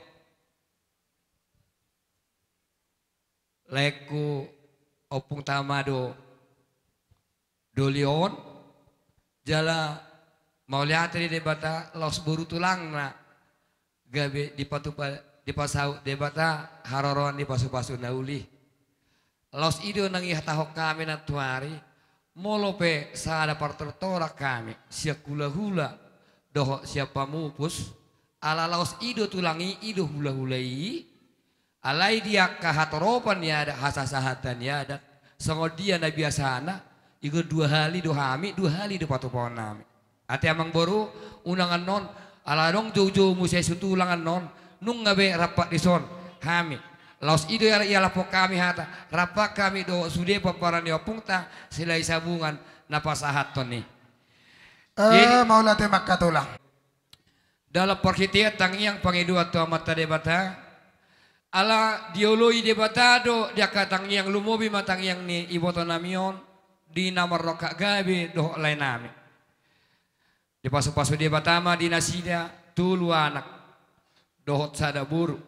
Leku opung tamado do leon. Jala mau lihat di debata los buru tulang na gabe di patu di pasau debata haroron di pasu pasu nauli los ido nangi hatahok kami na tuari molope sada partertora kami siak hula hula doho siapa mupus ala los ido tulangi ido hula hulai alai dia kahatoropan ya ada hasasahatan ya ada sangod dia na biasana igo dua hali dua hami dua hali do patupon nami ate amang boru unangan non ala dong jauh-jauh musai sutulangan non nung ngabe rapat dison hami laos ido ya ya lapo kami hata rapat kami do sude paparan yo pungta silai sabungan napasahat ton ni Eh mau latih makka tulang. dalam perhitian tangiang pangidua tu mata debata ala dioloi debata do dia katangiang lumobi matangiang ni iboto namion di nomor rokak gabe doh lain nami di pasu-pasu dia pertama di nasida tulu anak dohot sada buru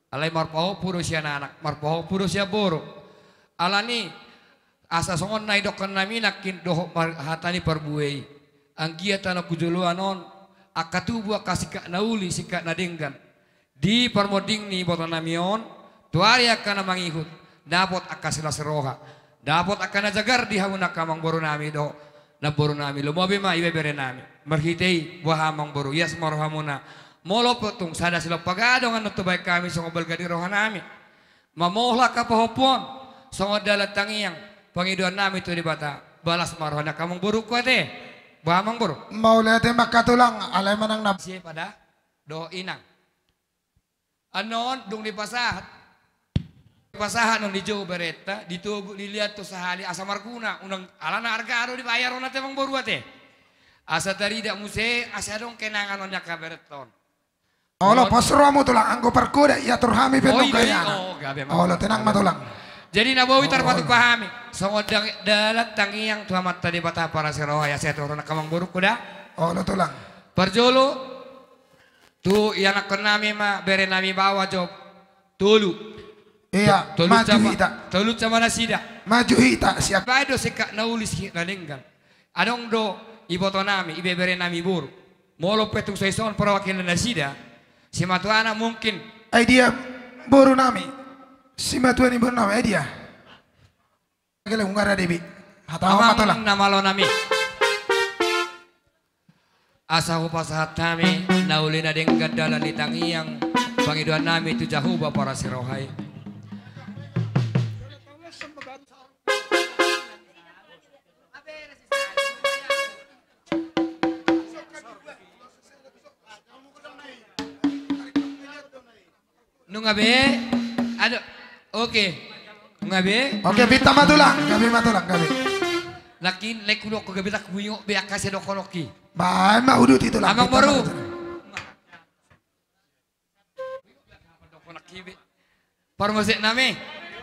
Alai marpaho puro siya nanak, marpaho puro siya boro. Alani asa songon na idokkan nami nakin doho hatani parbuei. Ang giatan aku juluanon akatubu akasika nauli sika nadenggan. Di parmoding ni botan namion tuari akan mangihut dapat akasila seroha. Dapat akan najagar di hauna kamang boro nami do na boro nami lumobi ma ibe bere nami. Marhitei wahamang boro yes marohamuna. Molo potong sada sila pagado nga natubay kami sa ngobal gadi rohan nami. Mamohla ka pahopon sa ngodalat tangiyang pangiduan nami ito di bata. Balas marohan na kamang buruk ko ate. Bahamang buruk. Maulete makatulang alay manang nab. Siya pada do inang. Anon dung di pasahat. Pasahat nung di Jawa Beretta ditugu dilihat to sa hali asa markuna unang ala na argaro dibayar na temang buru ate. Asa tari dak muse asa dong kenangan onya ka bereton. Olo pasro mo tulang anggo parkuda ya turhami pendok kaya. Oh, gabi. Olo tenang matulang. Jadi nabawi tarpatu pahami. Songod dalat tangiyang tuamat tadi bata para seroha ya saya turun kamang buruk kuda. Olo tulang. Perjolo tu yang nak nami ma bere nami bawa job. Tulu. Iya, Tulu maju sama- hita. Tulu sama nasida. Maju hita siap. Bado sika naulis ranenggan. Adong do iboto nami ibe bere nami buru. Molo petung saison perwakilan nasida. Si matuana mungkin Ay dia boru nami. Si matuan ni boru nami ay dia. Kale ungara debi. Hatawa amang matulang. namalo nami. Asa ko pasahat nami nauli na ding gadalan ni tangiyang pangiduan nami tu jahuba para sirohay. Nung abe, ada, oke, nung abe, Oke, bita matulang. Gabi matulang, gabi. lakin lek kudo ko gabi tak buyo be akase do konoki. Bae ma udut itu lah. Amang bita baru. matulang. Do konoki be. Parmose nami.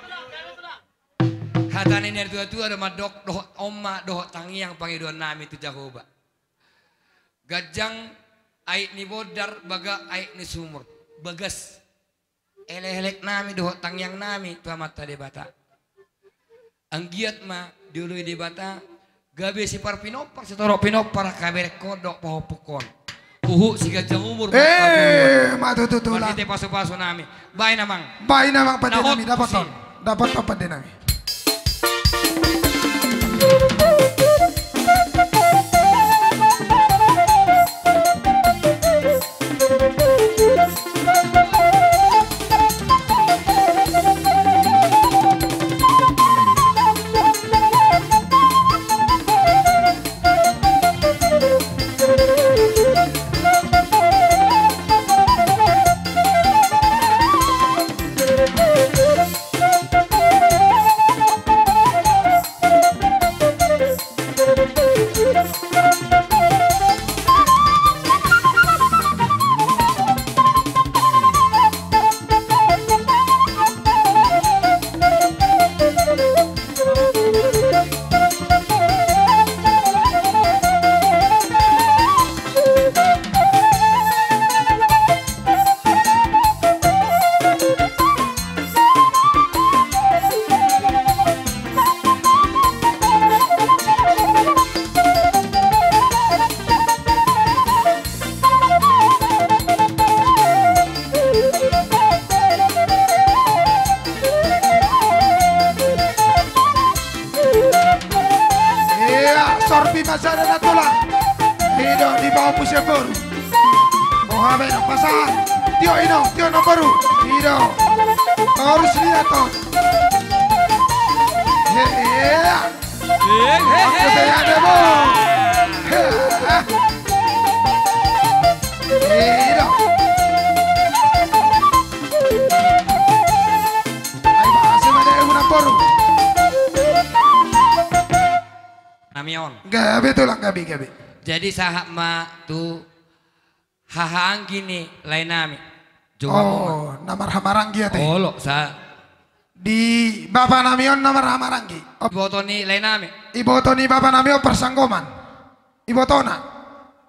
Hatane ner tua-tua ada madok doh omma doh tangiyang pangiduan nami tu Jahoba. Gajang aik ni bodar baga aik ni sumur. Bagas. Elek-elek nami doh tangyang nami tu amat tadi bata. Ang giat ma dulu di bata gabe si par pinopar si toro pinopar kabere kodok pahopukon. Uhu si gajang umur. Eh, matu tutulang. Pasti pasu-pasu nami. Baik namang. Bae namang pade Nahot nami dapat kusi. ton. Dapat apa pade nami? sorbi masada na tulang. Hido di bawah pusya baru. Mohamed ang pasahan. Tio ino, tio na baru. Hido. Harus lihat toh. Hehehe. Aku tanya demo. Hido. Ay bahasa mana yang guna baru. Namion. Gabi tulang gabi gabi. Jadi sahak ma tu hahaang gini lain nami. Oh, namar hamaranggi ate. Oh lo sa Di Bapak Namion namar hamaranggi. Oh, boto ni lain nami. Iboto ni Bapak Namion persanggoman. Ibotona.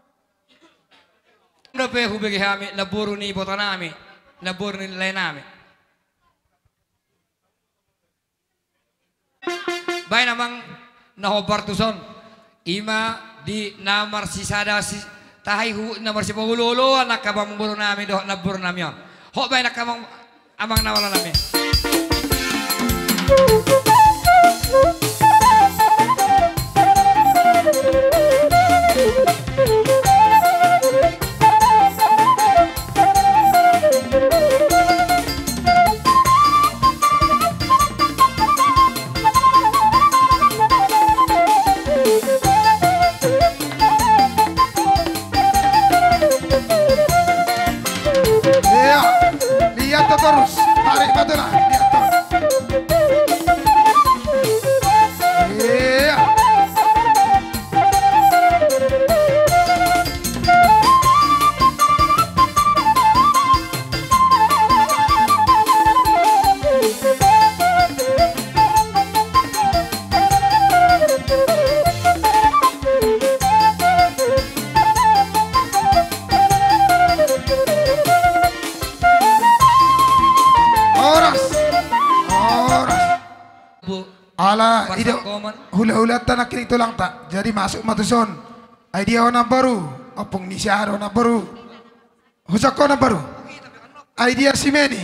Udah pe hubegi hami laburu ni boto nami. Laburu ni lain nami. Baik namang nahobar tuson. Ima di namar si sada si tahay hu namar si pahululo anak kabang buru namin doh nabur namin. Ho baik nak kabang amang nawala namin. Lihat tuh terus, tarik batu lah, lihat tuh. Iya. Ala ide hula-hula tanah kini tulang tak jadi masuk matuson idea ona baru opung ni siar ona baru husak ona baru idea simeni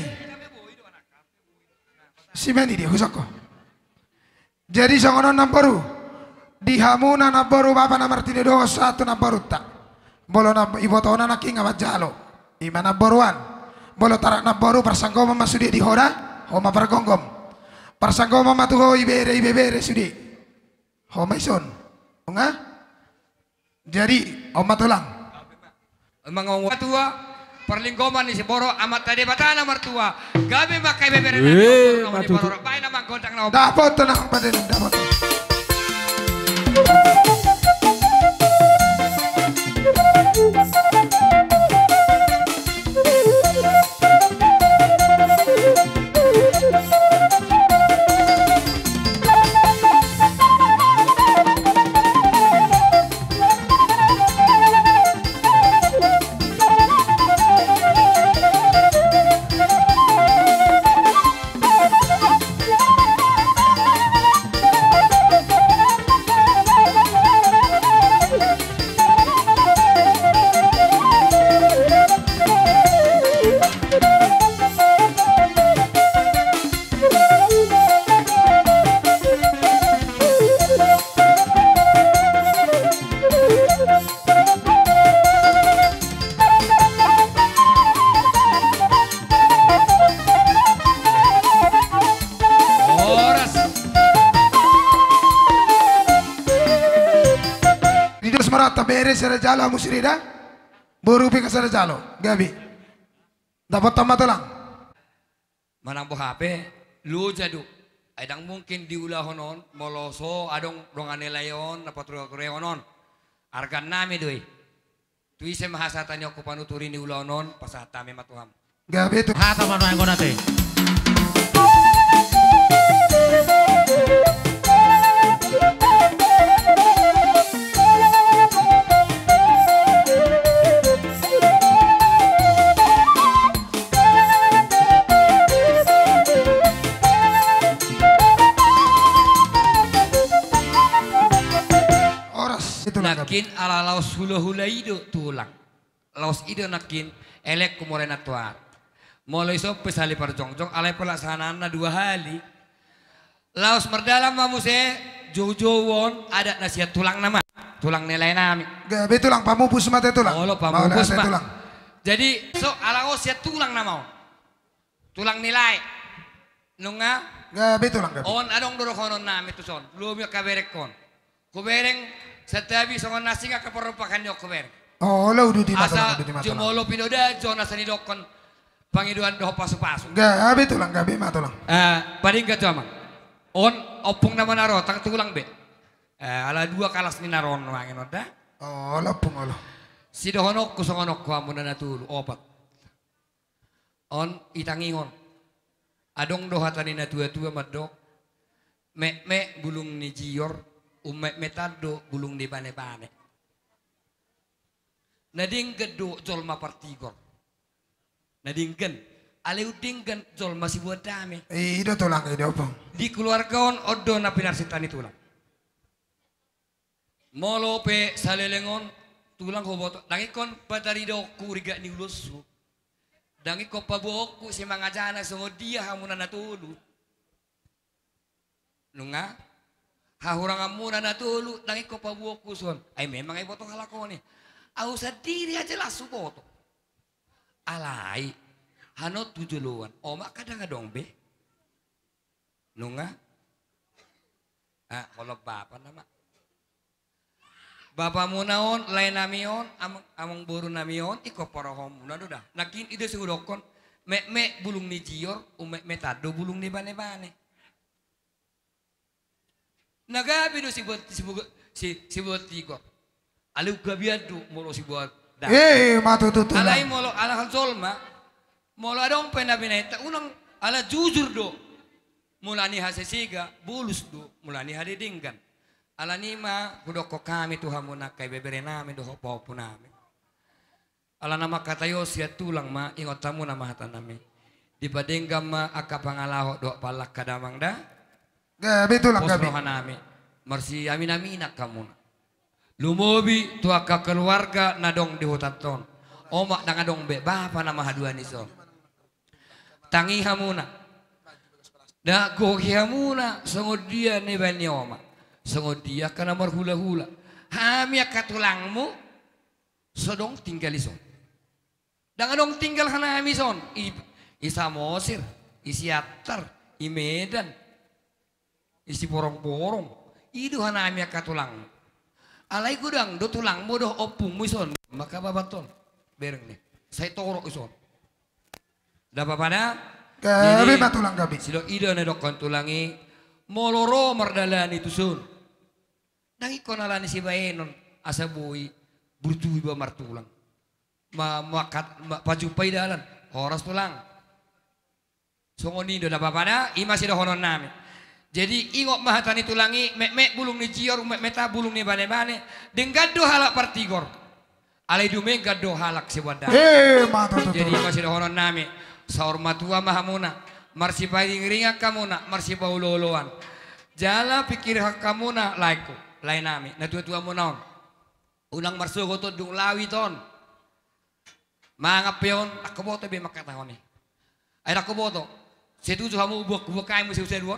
simeni dia husak ko jadi songonon na baru di hamuna na baru bapa na martini do satu na baru tak bolo na iboto ona na kinga majalo imana baruan bolo tarak na baru persanggoma masudi di hoda homa pergonggom Parsanggo mama tu ho ibere ibere sudi. Ho maison. Onga? Jadi oma tulang. Emang tua perlinggoman ni si boro amat tadi batana mertua. Gabe makai bebere Eh, na matu- boro. Bae namang kontak na. Dapat tenang pada dapat. Marata bere sara jalo musirida boru pi kasara jalo gabi dapat tamat lang Manang H P lu jadu adang mungkin diulah honon moloso adong dongane layon na patro koreonon argan nami doi tui se mahasatan yo ko panuturi ni ulah honon pasata me matuham gabi tu Hata mano yang nate. nakin ala laos hula-hula ido tulang laos ido nakin elek kumorena tuat mulai so pesali parjongjong alai pelaksanaan na dua hali laos merdalam mamuse jauh-jauhon ada nasihat tulang nama tulang nilai nami gabi tulang pamupus mate tulang oh lo pamupus mah tulang jadi so ala siat tulang nama tulang nilai nunga gabi tulang gabi on adong dorokonon nami tu son belum ya kaberek kon kubereng setiap songon nasi nggak keperupakan yo kubereng oh lo udah di mata asa udah di mata jomolo pinoda jona sani dokon pangiduan doh pasu-pasu gabi tulang gabi mah tulang eh paling gak cuma on opung nama naro tang tulang be eh ala dua kalas ni naron wangin oda oh lo pung lo si dohonok kusongonok ko amun na tulu opat on itangingon adong dohatan na tua-tua madok me me bulung ni jior umek metado bulung di bane-bane nading gedo jolma partigor nadingken Ale udinggan jol masih buat dami. Ido tulang ido pong. Di keluarga on odo na pinarsitan tulang. Molo pe salelengon tulang hoboto. Dangi kon patarido kuriga ni ulusu. Dangi ko pabuok si mga jana sungo dia hamuna natulu. Nunga hahurang amuna natulu dangi ko pabuok son. Ay memang ay boto halako ni. Au sa diri aja lah suboto. Alai hano tujuluan. Oma kadang dong be. Nunga. Ah kalau bapak nama. Bapak mo naon, lain namion, amang, amang buru namion, iko parohom muna do dah. Nakin ide sigurokon, me me bulung ni jior, ume me tado bulung ni bane bane. Nagabi do si buat si buat si si buat tigo. Alu gabiadu molo si buat dah. Eh, matu tu tulang. Alai molo ala halsolma, molo adong pena bineta unang ala jujur do. Mulani hasesiga, bulus do, mulani hadidinggan. Ala nima hudoko kami Tuhan muna kay bebere namin do hopo namin. Ala nama katayo siya tulang ma ingot tamu na mahatan namin. Di badinggam ma aka pangalaho do palak kadamang da. Gabi tulang gabi. Posrohan namin. Marsi amin aminak kamu. Lumobi tu aka keluarga nadong di hutan ton. Omak dangadong be bapa nama haduan iso. Tangi hamuna. Da gohi hamuna sungod dia ni bani omak. Sungod dia kana marhula-hula. Hamia katulangmu sodong tinggal ison. Dangadong tinggal hana hamison. I, isa Mosir, isi Atar, i Medan, isi porong-porong. Idu hana hamia katulangmu. Alay gudang do tulangmu do opung mo ison. Maka babaton. Bereng nih. Saya torok ison. Dapat pada? Gabi matulang gabi. Silo ida na dokon tulangi. Moloro mardalani tusun. Nangi konalani si baenon asa boy burtuhi ba martulang. Ma makat ma, pajupay dalan oras tulang. Songoni do dapat pada? Ima si dohonon nami. Jadi ingok mahatani tulangi me, me bulung ni jior me, meta bulung ni bane-bane denggado halak partigor. Alai dume gado halak si wadah. Eh, matu tu Jadi tulang. masih dohonon nami. Saur matua mahamuna. Marsi paling ringa kamuna, marsi bauloloan. Jala pikir hak kamuna laiku, lain nami. Na tua-tua mo naon. Unang marsugo to dung lawi ton. Mga peon, ako boto be makatahon ni. Ay ako boto. Setuju kamu ubok ubok kami si usay duon?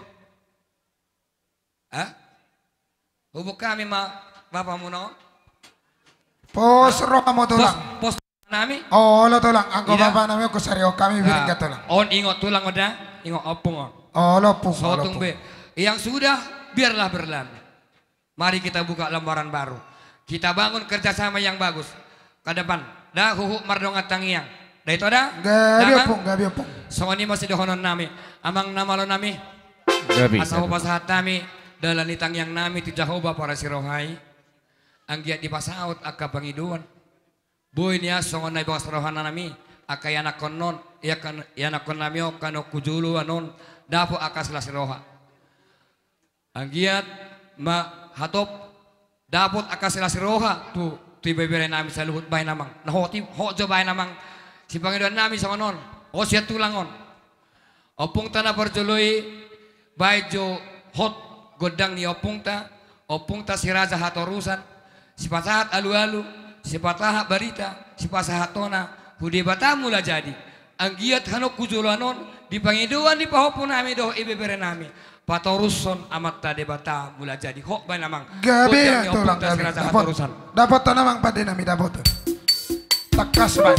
Ha? Ubok kami ma bapa mo naon? Pos roka mo tulang. Pos, pos nami. Oh, lo tulang. Angko Iya. bapa namin ko saryo kami biring ka tulang. On ingot tulang oda, ingot opong on. Oh, lo pung. oh, lo Sotong pung. be. Yang sudah biarlah berlalu. Mari kita buka lembaran baru. Kita bangun kerjasama yang bagus ke depan. Dah huhu mardongat tangiang. Dah itu ada? Gabi pung, gabi pung. Songoni masih dohonon nami. Amang nama lo nami. Gabi. Asaho pasahat nami. Dalam nitang yang nami ti Jahoba para sirohai. Anggiat di pasaut akka pangiduan. Boy niya songon na ibawas rohana nami. Akka yanak konon. Yanak kon nami o kano kujulu anon. Dapo akas la siroha. Anggiat ma hatop dapot akas sila si Roha tu tu ibebere namin sa luhut bay namang nahoti hojo bay namang si Panginoon namin sa kanon o siya tulangon opong ta na perjuloy bay jo hot godang ni opong ta opong ta si Raja Hatorusan si pasahat alu-alu si pataha barita si pasahat tona hudi bata mula jadi anggiat hanok kujulanon di Panginoon di pahopon namin do ibebere namin Patoruson amat tade bata mula jadi hok ba namang Gabi Godang ya ni tulang opong ta si gabi. Raja Dapat, Hatorusan dapat to namang pade nami dapat. Takas ba?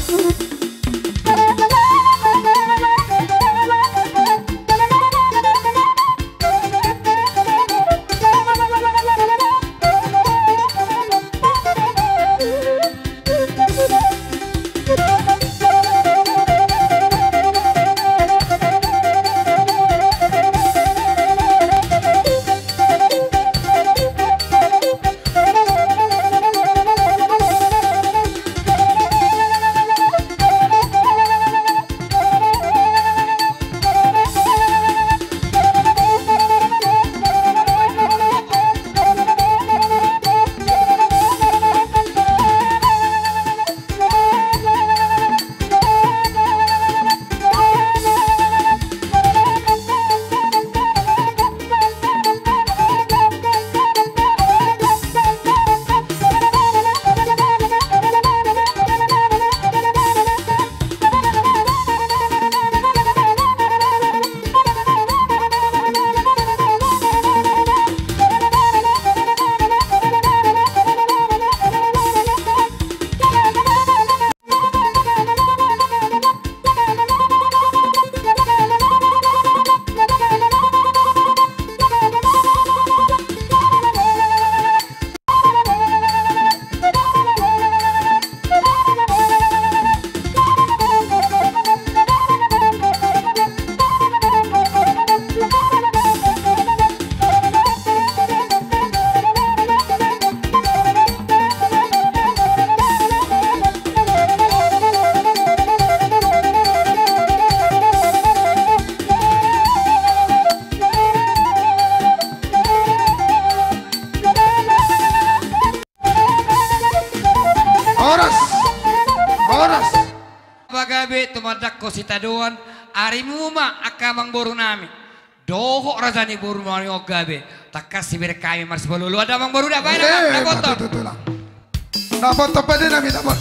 ko sitaduan arimuma akamang boru nami doho razani boru nami ogabe takas si berkami mars bolulu ada mang boru dapat Eh, dapat batu tulang. Dapat apa dia nami dapat.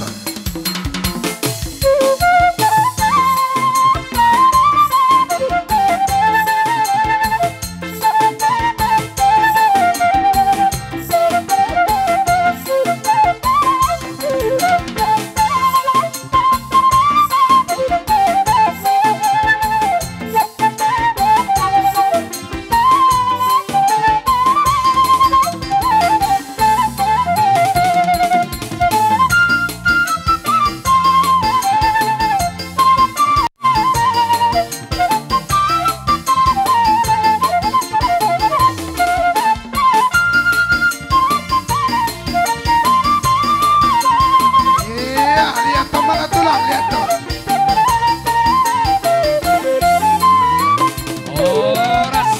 Iya, lihat tuh mga tulang, lihat tuh. oras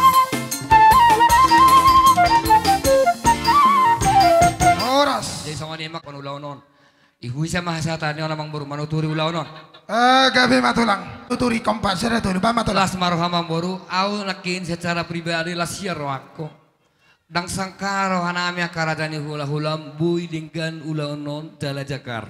Oras. jadi songo ni mak ulaw non ihui sa mahasata niyo namang boru manuturi ulaw non Eh, gabi matulang. Tuturi kompas ada tuh, lupa matulang. las marohamang boru au nakin secara pribadi las siaro ako dang sangkaro hanami akaradani hula hulam bui dinggan ulaw non dala jakar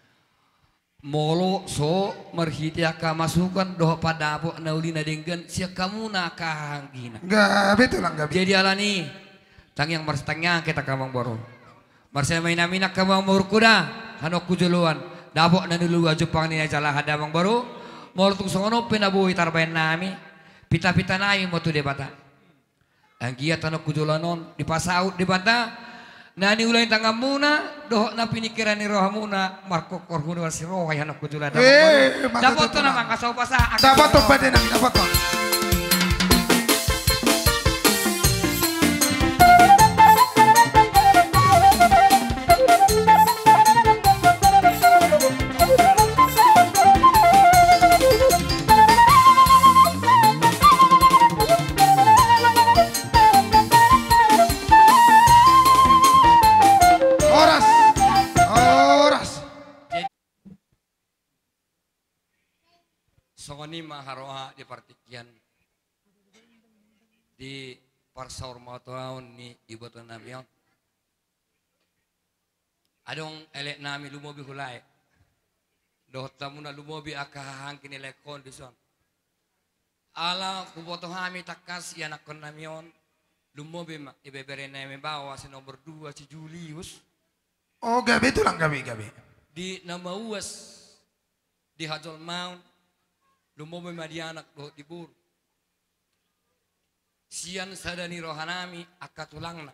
molo so marhiti aka masukan doh padapo na uli na dinggan siya kamu na kahanggina Gabi tulang gabi. jadi alani tangyang marstangnya kita kamang boro marsaya may namin kamang boro kuda hanok kujuluan dabo na nuluwa jupang ni jala hadamang boro molo tung songono pinabuhi tarbayan nami pita-pita nami mo tu debata ang giat hanok kujuluan non dipasaut debata nani ulay tangga muna doh na pinikiran ni roha muna marko korhunu si roha hanok kujuluan Eh, dabo to matutulang. na makasaw pasa Dapat tuh apa dia nami dapat tuh. Oras. Oras. Songoni maharoha di partikian di parsaur matuaun ni ibu tu namion. Adong elek nami lumobi hulai. Doh tamuna lumobi akahang kini lekon dison. Ala kuboto hami takas ya nakon namion. Lumobi ma ibebere nami bawa si nomor dua si Julius Oh, gabi tulang gabi gabi. di nama uas di Hajol Mount. Lumobi madianak doh dibur. Sian sadani rohanami akatulangna.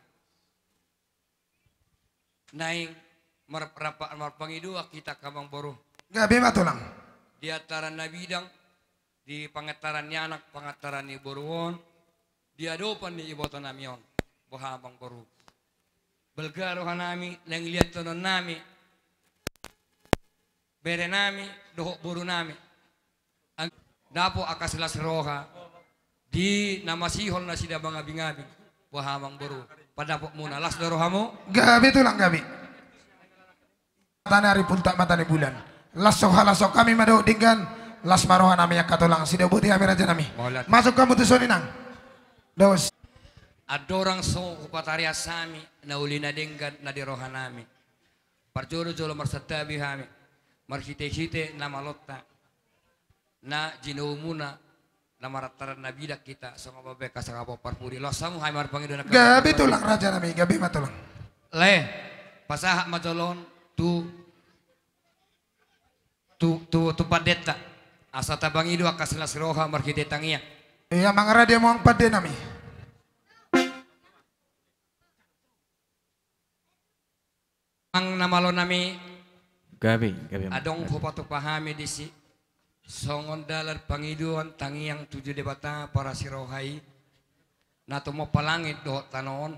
Naing marapa marpangidua kita kamang boru. Gabi matulang. Di antara nabidang di pangataran ni anak pangataran ni boruon di adopan ni iboto namion bohabang boru. Belga rohanami nang lihat tonon nami bere nami doh boru nami. Ang dapo akasilas roha di nama sihol na sida bangabingabi bohabang boru. Padapok muna las dorohamo. Gabi tulang gabi. Tanari punta mata ni bulan. Lasok halasok kami madau dengan las maroha nami yang katulang sida buti kami raja nami. Molat. Masuk kamu tuh soninang. Dos. Adorang so kupataria sami na uli na denggan na diroha nami. Parjoro jolo marsatabi hami. Marhite-hite na malotta. Na jinumuna na marataran na bidak kita so ngababeka sa kapo parpuri. Losamu hay marpangido na Gabi tulang raja nami. Gabi matulang. Le, pasaha majolon tu tu tu tu padeta. Asa tabangido akasilas roha marhite tangia. Iya mangara dia mau angkat dia nami. Ang namalo nami Gabi, gabi. adong ko pato pahami disi songon dalar pangiduan tangiang tujuh debata para sirohai nato mo palangit do tanon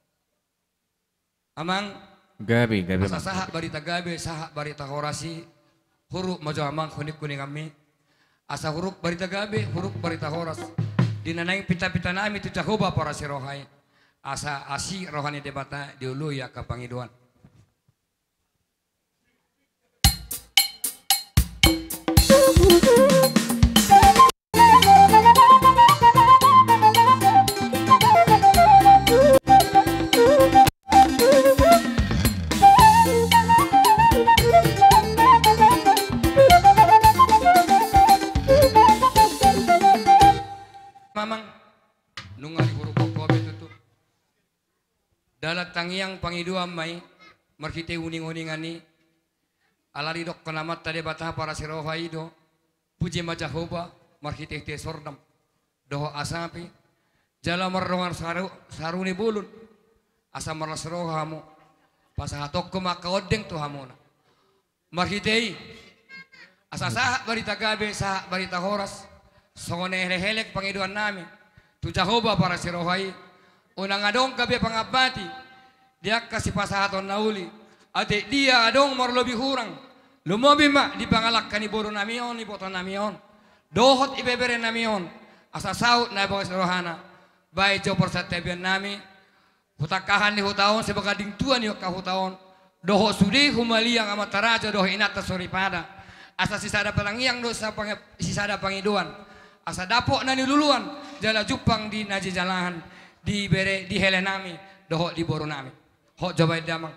amang Gabi, gabi. asa saha barita gabe saha barita horasi huruf majo amang kunik kuning kami asa huruf barita gabe huruf barita horas dinanang pita-pita nami tu cahoba para sirohai asa asi rohani debata diulu ya ka pangiduan. Woo! Mamang nungali guru kokobe tutu dalat tangiang pangiduam mai markite uning-uningani alari dok kenamat tade batah para siroha ido puji majahoba markite te sordam doho asapi jala marrongan saru saruni bulun asa marla sirohamu pasahatok ko makaodeng tu hamuna markite asa sah barita gabe sah barita horas songone helek pangiduan nami tu Jahoba para sirohai unang adong kabe pangabati dia kasih pasahaton nauli ade dia adong mar lebih hurang lumobi mak di pangalak kani bodo namion ni boto namion dohot ibebere namion asa saut na bawa sirohana bai jo persatebian nami hutakahan ni hutaon sebagai ding tuan yo ka hutaon doho sudi humaliang amat taraja doho inata soripada asa sisada pelangiang dosa pang sisada pangiduan asa dapok nani luluan jala jupang di naji jalahan di bere di helenami doho di boronami hok jabai damang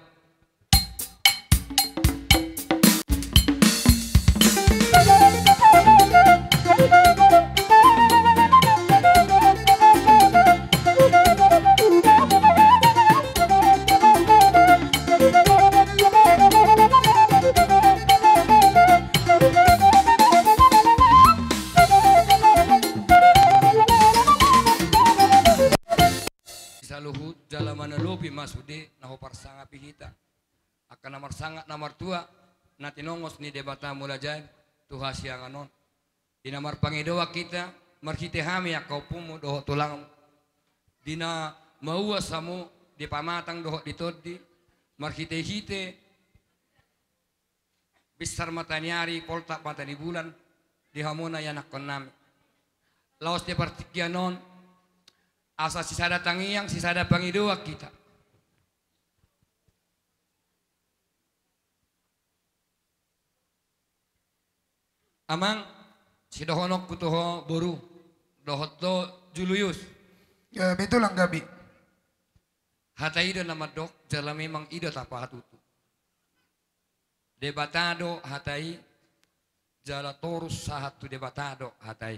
luhut jala mana lobi masude naho parsanga pihita akan namar sangat namar tua nati nongos ni debata mulajad tuha sianganon di namar pangidoa kita marhite hami akau pumu doho tulang dina maua samu di pamatang doho ditodi marhite hite besar matanyari polta matani bulan di hamuna yanak konami laos de partikianon asa sisada tangiang sisada pangidoa kita amang si dohonok kutoho boru dohoto Julius Ya betul lang gabi. hata ido nama dok jala memang ido tapa hatutu debatado hatai jala torus sahatu debatado hatai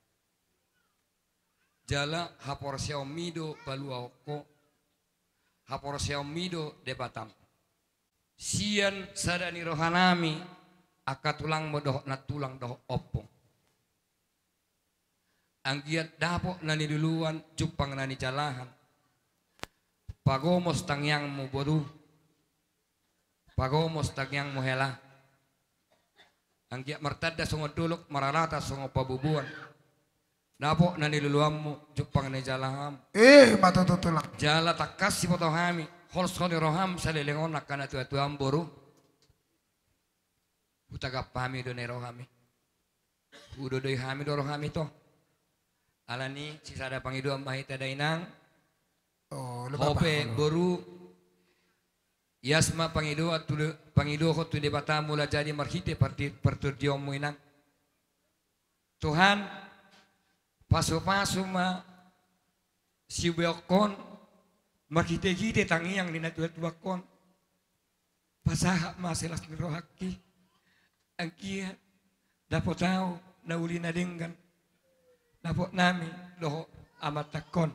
jala hapor mido balua oko hapor mido debatam sian sadani rohanami akatulang modoh na tulang doh oppo anggiat dapo nani duluan jupang nani jalahan pagomos tangyang mo bodu pagomos tangyang mo hela anggiat martada songo duluk mararata songo pabubuan dapo nani luluammu jupang nani jalaham Eh matututulang. jala takas si potohami holskoni roham salelengon nakana tua-tuam boru utagap pami do nerohami udo doi hami do rohami to alani sisada pangiduam mahita dainang Oh lebah. hope boru yasma pangido atu pangido ko tu debata mula jadi marhite parti perturdiom muinang Tuhan paso-paso ma si beokon marhite-hite tangiang ni natuat-tuakon pasaha maselas ni rohaki angkia dapat tahu nauli na denggan dapat nami doho amatakon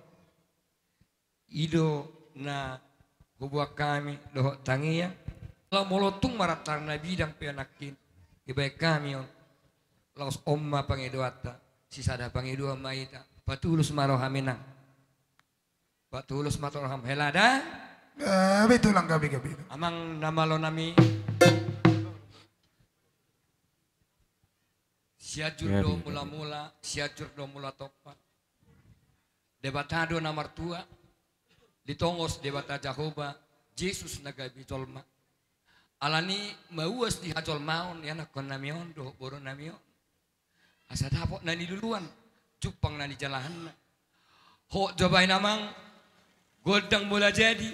ido na hubuak kami doho tangiang kalau molotung maratar na bidang pianakin ibaik kami on laos omma pangidoata sisada pangidua maita patulus marohaminang patulus matoroham helada Eh betul lang gabi gabi. amang namalo nami siajur do Gabi. mula-mula siajur do mula topa debatado namar tua ditongos debata Jahoba Yesus nagabi tolma alani mauas di hajol maon yana kon namion do boro namion asa dapok nani duluan jupang nani jalahan ho jobay namang godang mula jadi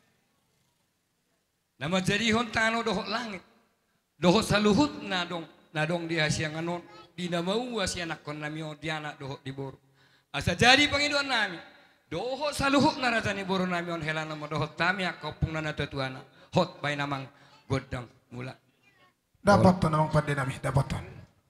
nama jadi hon tano doho langit doho saluhut nadong nadong di siang anon Dina mau si anak kon nami di anak dohok di boro. Asa jadi pangiduan nami. Dohok saluhuk na raja ni boro nami on helana mo dohok tami akopung na natutuana. Hot bay namang godang mula. Dapat to namang pande nami, dapat to.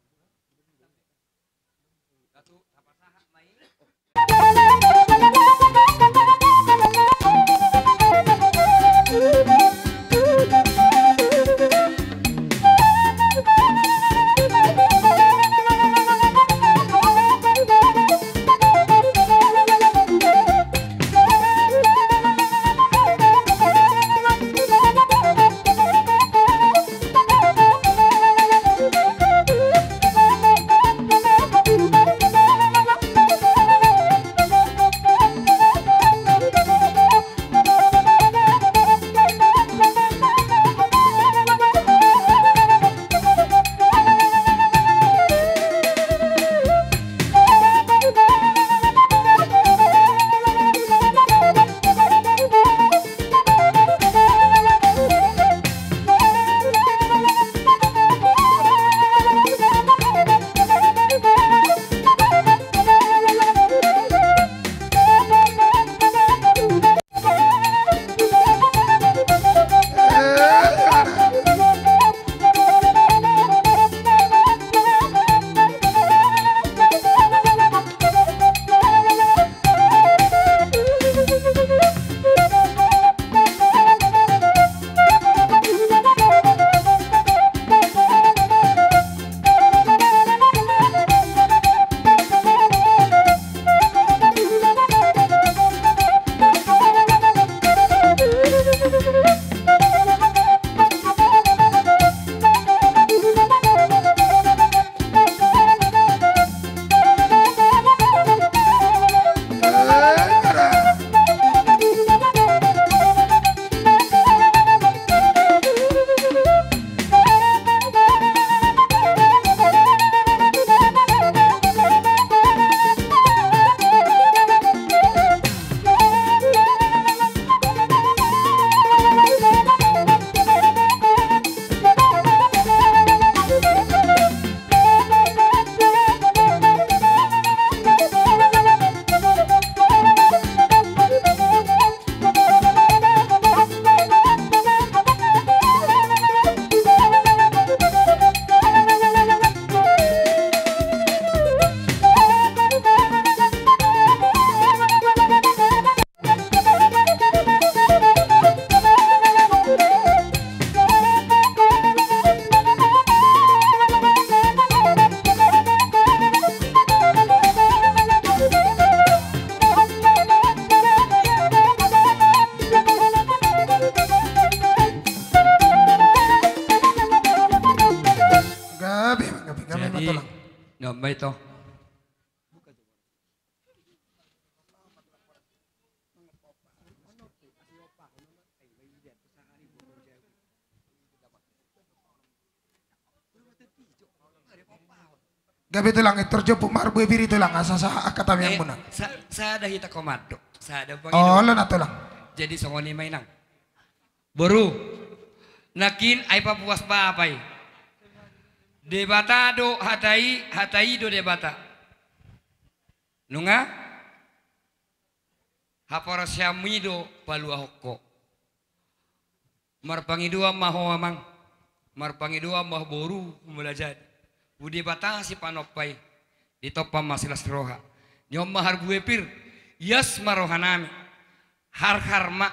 Ngambay to. Gabi itu lang iturjo po marbo biri itu lang asa sa akatami yang Eh, muna. sa, sa ada hita komando. Sa ada Oh, Panginoon. lo na to lang. Jadi songoni may nang. Boru. Nakin ay papuas ba apay. Debata do hatai hatai do debata. Nunga? Hapara syamido palua hokko. Marpangidua maho amang. Marpangidua mah boru mulajad. Budi bata si panopay. Ditopam masilas roha. Nyom mahar buepir. Yas marohanami. Har harma.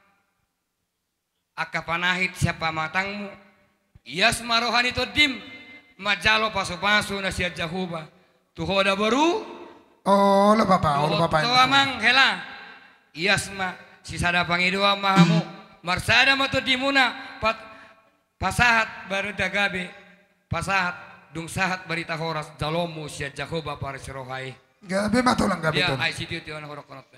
Akapanahit siapa matangmu. Yas marohan itu dim. Majalo paso-paso na siya Jahuba. Tuhoda baru. Oh, lo papa, oh, lo papa. To amang hela. Iyas ma si sada pangidua mahamu. Marsada mo to dimuna pat pasahat baru dagabe. Pasahat dung sahat barita horas jalomu siya Jahuba para sirohai. Gabi matulang gabi Dia to. ay sitio tiyo na horok konot.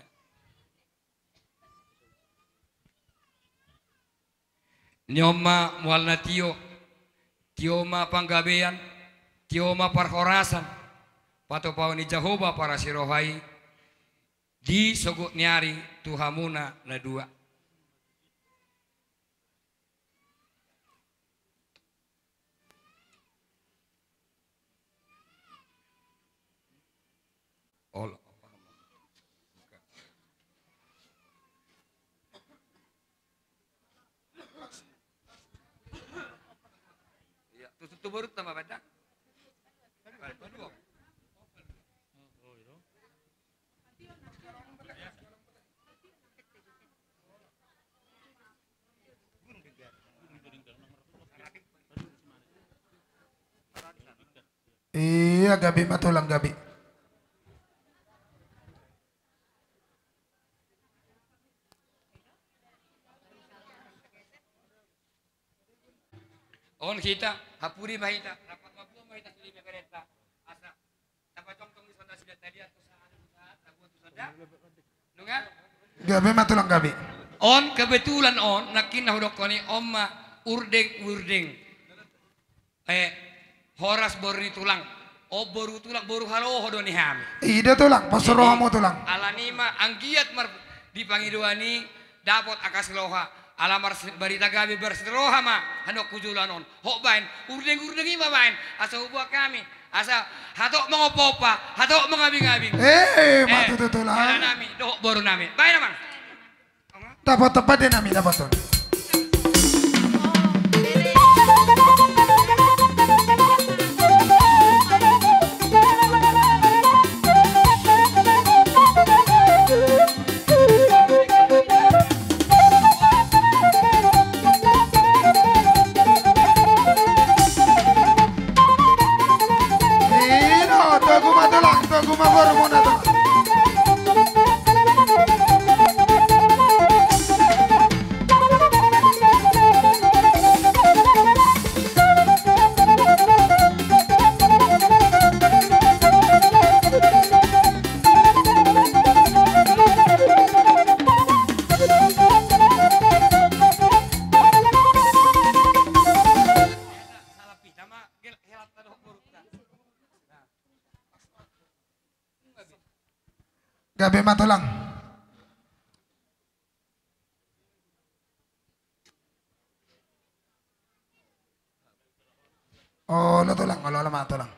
Nyoma mual na tiyo. Tioma panggabean, tioma parhorasan, patopau ni Jahoba para sirohai, di sogut nyari tuhamuna na dua. Iya gabi matulang gabi. On kita hapuri mahita rapat mabu mahita sili mereka asa dapat contoh di sana sudah tadi atau saat saat aku tu sudah nunga Gabi matulang gabi. on kebetulan on nakin nahudok koni omma urdeng urdeng eh horas boru ni tulang oh boru tulang boru halo hodoni ham Ida tulang pasrohamo tulang. alanima anggiat mar di pangiduani dapat akas loha alamar barita gabi berseroha ma hanok kujulan on hok bain urdeng urdeng ima bain asa ubah kami asa hatok mengopopa hatok mengabing-abing Eh matu tulang. Kala nami doh boru nami bain amang Dapat tepat deh nami dapat tuh. Guma baru mau datang. Gabi matulang. Oh, lo tulang, lo lo matulang.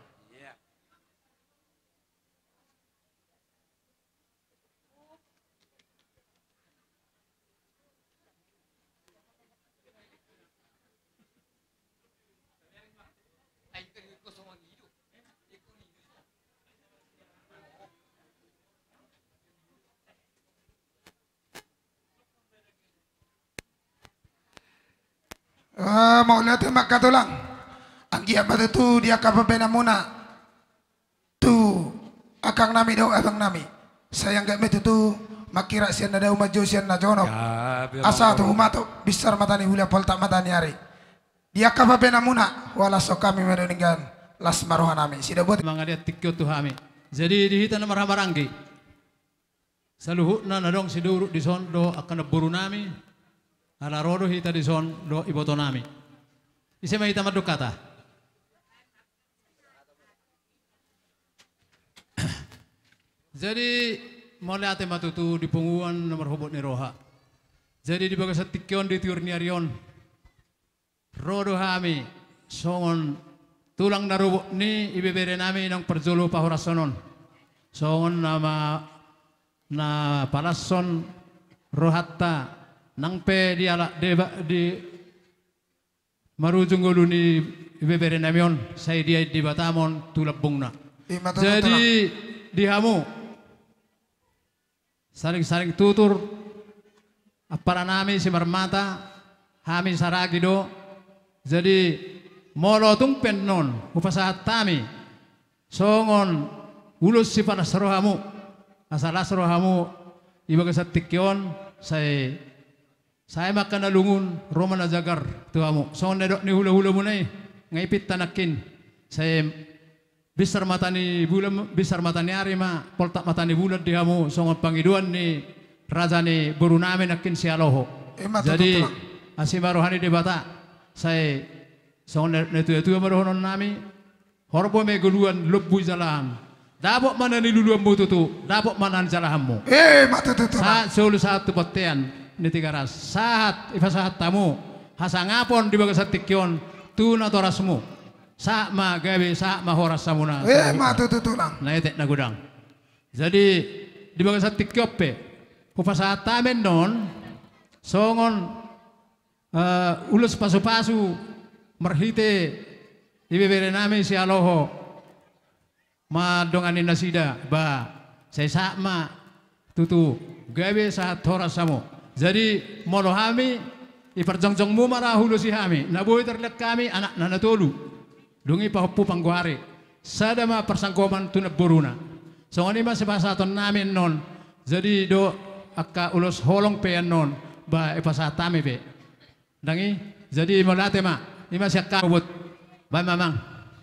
Ah, mau lihat mak katulang. Anggi apa tu dia kapapena muna. Tu akang nami do abang nami. Sayang gak metu tu makira sian ada umat jo sian na jono. Asa tu umat tu besar matani hula polta matani hari. Dia kapapena muna wala so kami mereninggan las maroha nami. Sida buat mga dia tikyo tu hami. Jadi dihita na marhamaranggi. Saluhut na nadong siduro di son do akan naburu nami. Ala rodo hita di son do iboto nami. Isi mahita maduk kata. Jadi mulai ate matutu di punguan nomor hubut ni roha. Jadi di bagas tikyon di tiur niarion. Rodo hami songon tulang narubuk ni ibebere nami nang perjulu pahorasonon. Songon nama na palason rohatta nang pe di ala de di marujung gulu ni bebere namion saya dia di Batamon tulabung na. Jadi di hamu saling-saling tutur apara nami si marmata hami saragi do. Jadi molo tung pennon upasahat tami songon ulus si panas rohamu asalas rohamu ibaga sa tikyon saya saya makan nalungun Roman ajagar tuamu. So nedok ni hula-hula mo na eh. Ngaipit tanakin. Saya bisar mata ni bulan bisar mata ni arima poltak mata ni bulan di hamu. So pangiduan ni raja ni buru namin nakin si aloho. Jadi asimarohani di bata. Saya so netu-netu marohonon nami. Horbo me guluan lebu jalan. Dapok mana ni luluan bututu. Dapok mana jalahammu. Eh matu tutu. Saat solu satu potean. Ni tiga ras saat ifasahat tamu hasangapon di bagas tikyon tu na torasmu sa ma gabi sa ma horas samuna eh matu tutulang na ite na gudang. Jadi di bagas tikyope upasahat tamen non songon uh, ulus pasu-pasu merhite ibebere nami si aloho madonganin nasida ba saya sama tutu gabi saat horas samu. Jadi molo hami iperjongjong mu marahulu si hami nabuhi terlihat kami anak nana tolu dungi pahupu pangguhari sadama persangkoman tunap buruna. So ini masih pasaton namin non. Jadi do akka ulos holong pe non ba ipasatami pe. Dangi jadi molate ma. Ima siya kabut. Ba mamang.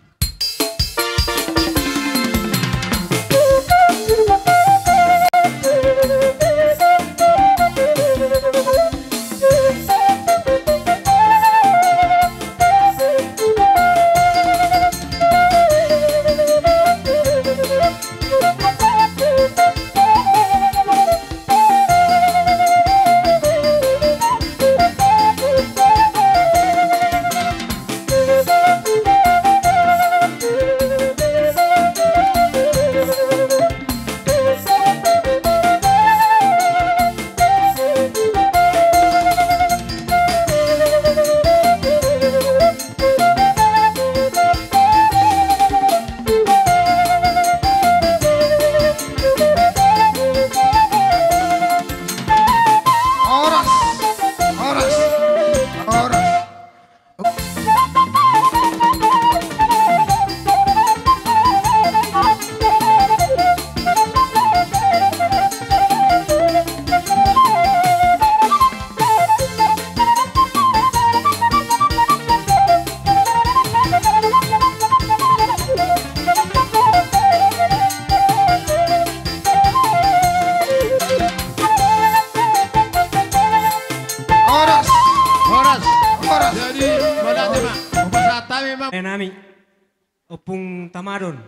Nami opung tamadon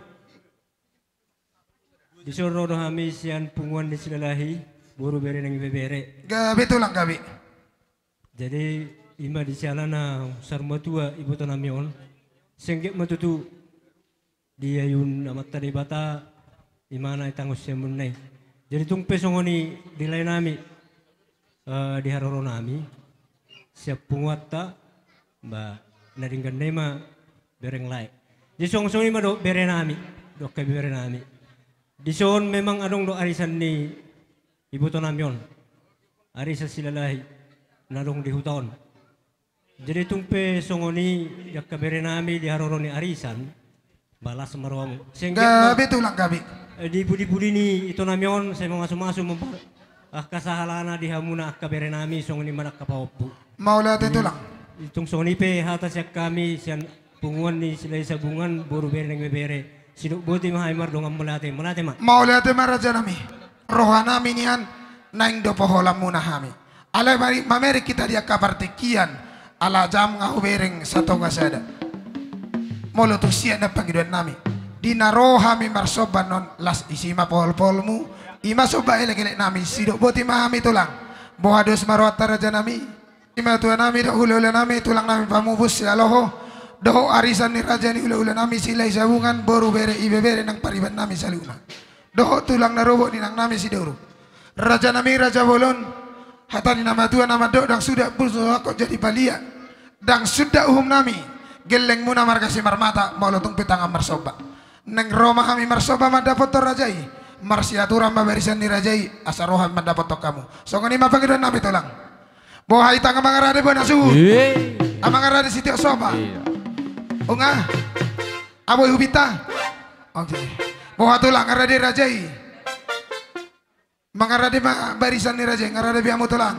disuruh doh kami sian punguan di silalahi buru bere nang bebere gabi tulang gabi jadi ima di sialana sarmatua ibu tanamion senggek matutu dia yun amat tadi bata imana itangus semunai jadi tung pesongoni di lain nami uh, di haroro nami siap punguata ba naringgan nema bereng lai. Di song-song ini do bere nami, do ke bere nami. Di son memang adong do arisan ni ibu tonamion. Arisan silalahi nadong di hutan. Jadi tumpe songoni yak ke bere nami di haroro ni arisan balas marom. Gabi tulang gabi. Di budi-budi ni itu namion saya mau masuk-masuk memper ah kasahalana di hamuna ak bere nami songoni manak kapaopu. Maula tulang. Itung songoni pe hatas yak kami sian punguan ni sila sabungan buru bere nang bere siduk buti mahaimar dongam melate melate ma maulate maraja nami roha nami nian naing do poholam muna hami ala mari mameri kita dia kapartikian ala jam ngau bereng satu ngasada molo tu sia na pangiduan nami dina roha mi marsoban non las isima pol polmu ima soba elek-elek nami siduk buti mahami tulang bohados marwata raja nami ima tuan nami do hulu nami tulang nami pamubus ya loho doho arisan ni raja ni ula-ula nami silai sabungan boru bere ibe bere nang pariban nami saluna doho tulang narobo ni nang nami sidoro raja nami raja bolon hatani nama tua nama do dang sudah pulso kok jadi balia dang sudah uhum nami geleng muna markasi marmata maulotung petang marsoba neng roma kami marsoba madapat rajai marsiatura mabarisan ni rajai asarohan madapat kamu songoni mapangidan nami tulang bohai tanga mangarade bona suhu amangarade sitiok soba Unga, aboy hubita. Oke. Mau tulang ngarade rajai. Mangarade ma barisan ni rajai ngarade biamu tulang.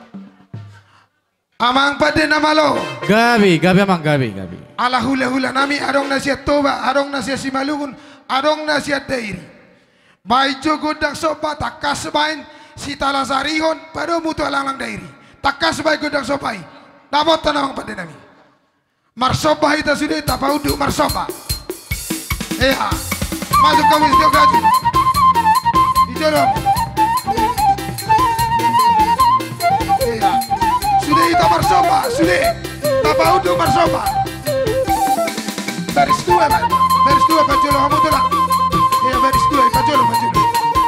Amang pade namalo. Gabi, gabi amang gabi, gabi. Ala hula hula nami adong nasihat toba, adong nasihat simalungun, adong nasihat dairi. Bai jogo dang sopa takas bain si talasarihon pado mutu alang dairi. Takas bai godang sopai. Napot tanamang pade nami. Marsoba kita sudah tak pauduk marsoba. Eh, masuk kamu setiap gaji. Dijodoh. Eh, sudah kita marsoba, sudah tak pauduk marsoba. Baris dua, Pak. Baris dua Pak Jolo kamu tuh lah. Eh, baris dua Pak Jolo, Pak Jolo.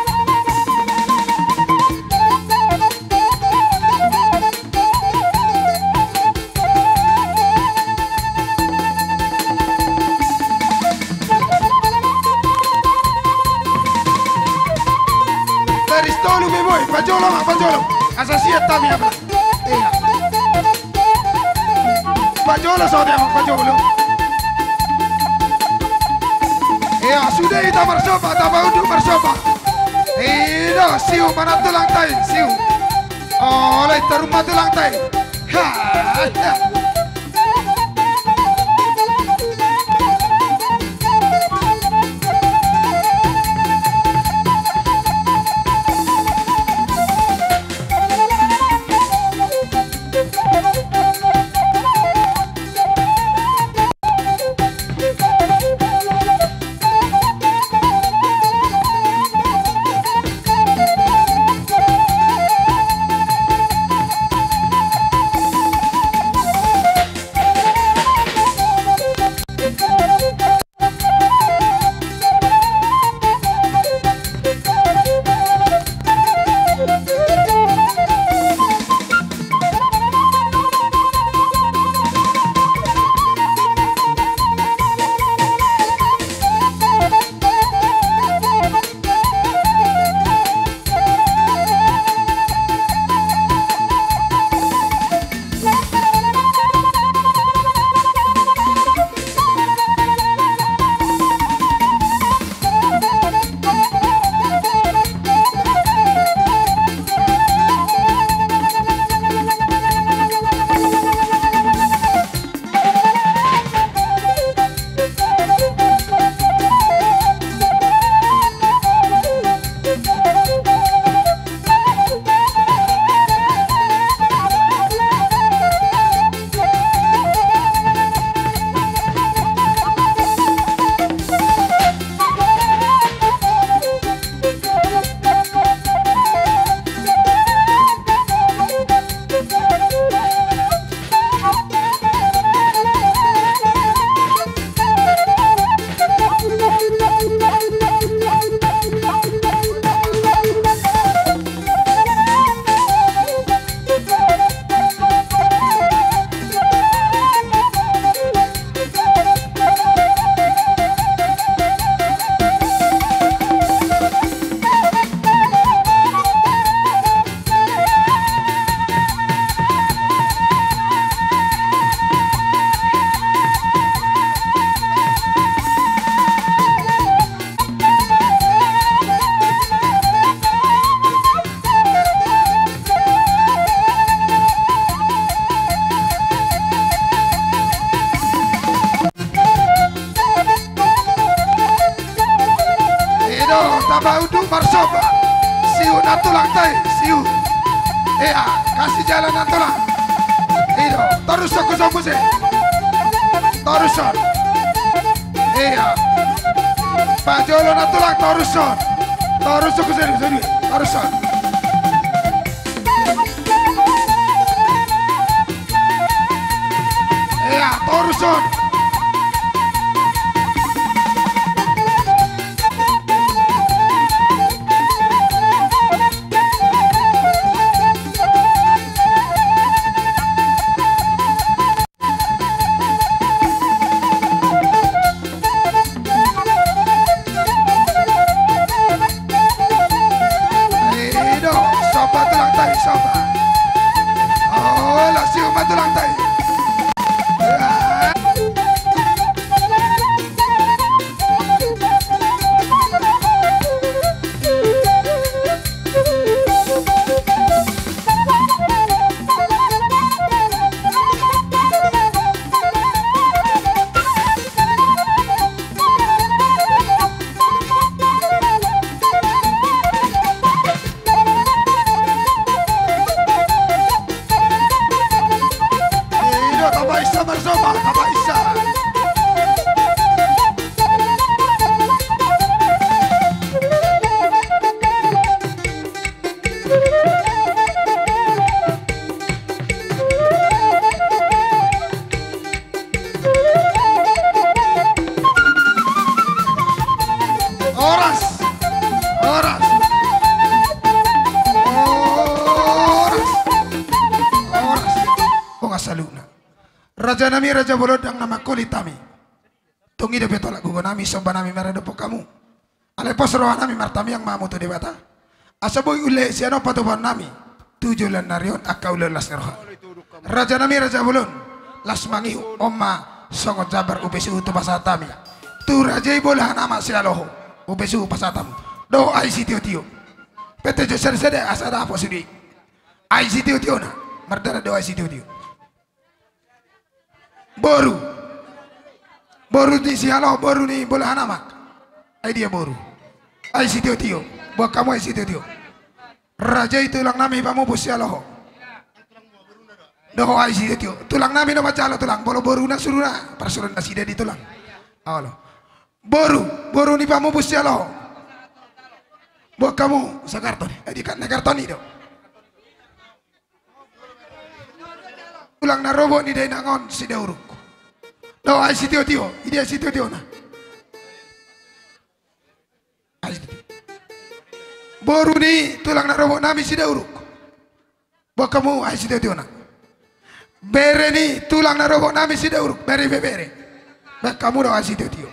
Tolu me voy, pajolo, pajolo. Asasiat tami apa? Iya. Pajolo saudara pajolo. Ya sudah kita bersoba, tambah untuk bersoba. Ida siu mana tulang tai siu. Oleh terumah tulang tai. Ha. Ha. tambah uduk marsoba siu na tulang tai siu iya kasih jalan na tulang iyo terus aku sambuse terusan iya Pak Jolo na tulang terusan terus aku sini sini terusan iya terusan Raja nami raja bolodang nama kulitami tungi de betolak gugo nami soba nami merado kamu alepos roha nami martami yang mamu tu debata asaboy ule siano patuban nami tujuh lan narion akau lelas roha raja nami raja bolon las mangi omma songot jabar ubesi utu basatami Tu rajai bola nama sialoho. Ubesu pasatam. Do ai si tio tio. Pete jo ser sede asada apa sudi. Ai si tio tio na. Mardara do ai si tio tio. Boru. Boru ni sialoho boru ni bola nama. Ai dia boru. Ai si tio tio. Buat kamu ai si tio tio. Raja itu tulang nami pamu bos sialoho. Do ai si tio tio. Tulang nami no macalo tulang. Bolo boru na suruna. Persurun nasi di tulang. Awalo. Boru, boru ni pamu bus lo. Buat kamu sekarton, eh di karton itu. Tulang narobo ni dai nangon si dauruk. Do ai si tio tio, ide si tio tio na. Ai si tio. Boru ni tulang narobo nami si dauruk. Buat kamu ai si tio tio na. Bere ni tulang narobo nami si dauruk, bere bere. Buat kamu do ai si tio tio.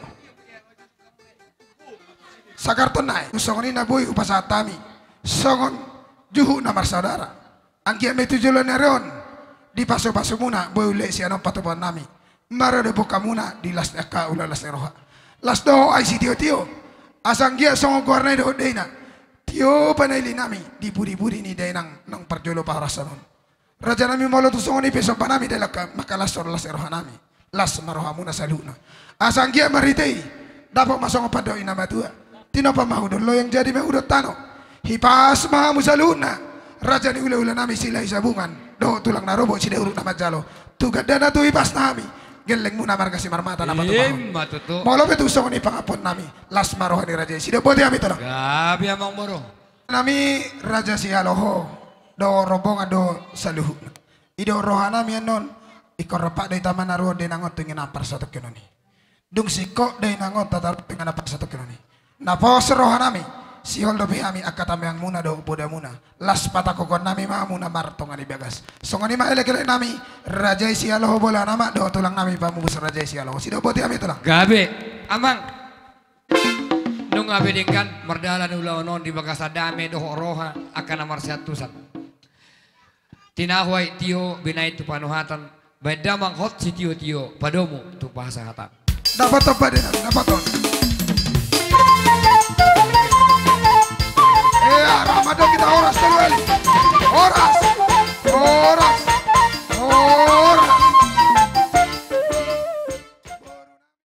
Sakarton naik, songon ina boy upasatami, songon juhu namar saudara. Angkia metu julo neron di paso paso muna boy ule si anom patopan nami. Mara de boka muna di las eka ula las neroha. Las do ai si tio tio. Asang gia songon gornai do deina. Tio panaili nami di budi budi ni denang nang perjolo parasanon. Raja nami molo tu songon ipe sopanami de laka makalasor las neroha nami. Las maroha muna saluna. Asang gia maritei dapat masong pado ina matua. Tino pa mahudon lo yang jadi mahudot tano. Hipas maha musaluna. Raja ni ula-ula nami sila isabungan. Do tulang narobo si deuruk nama jalo. Tugat dana tu hipas nami. Geleng muna marga si marmata nama tu mahun. Molo betu songon ni pangapon nami. Las maroha ni raja. Sida poti ami tolong. Gabi amang boro. Nami raja si aloho. Do rombongan do saluhu. Ido roha nami anon. Ikor repak dari taman naruh de nangot tu ingin apar satu kinoni. Dung sikok dari nangot tatar ingin apar satu kinoni. Napo seroha nami si holdo bihami akatame yang muna do boda muna las patakokon nami ma muna martongan ibagas songoni ma elek-elek nami raja si aloho bola nama do tulang nami pamu bus raja si aloho sido boti ami tulang gabe amang nung abe dingkan merdalan ulah non di bagas adame do roha akan amar satusan tinahwai tio binai tu panuhatan bedamang hot si tio tio padomu tu bahasa hatan dapat apa deh dapat on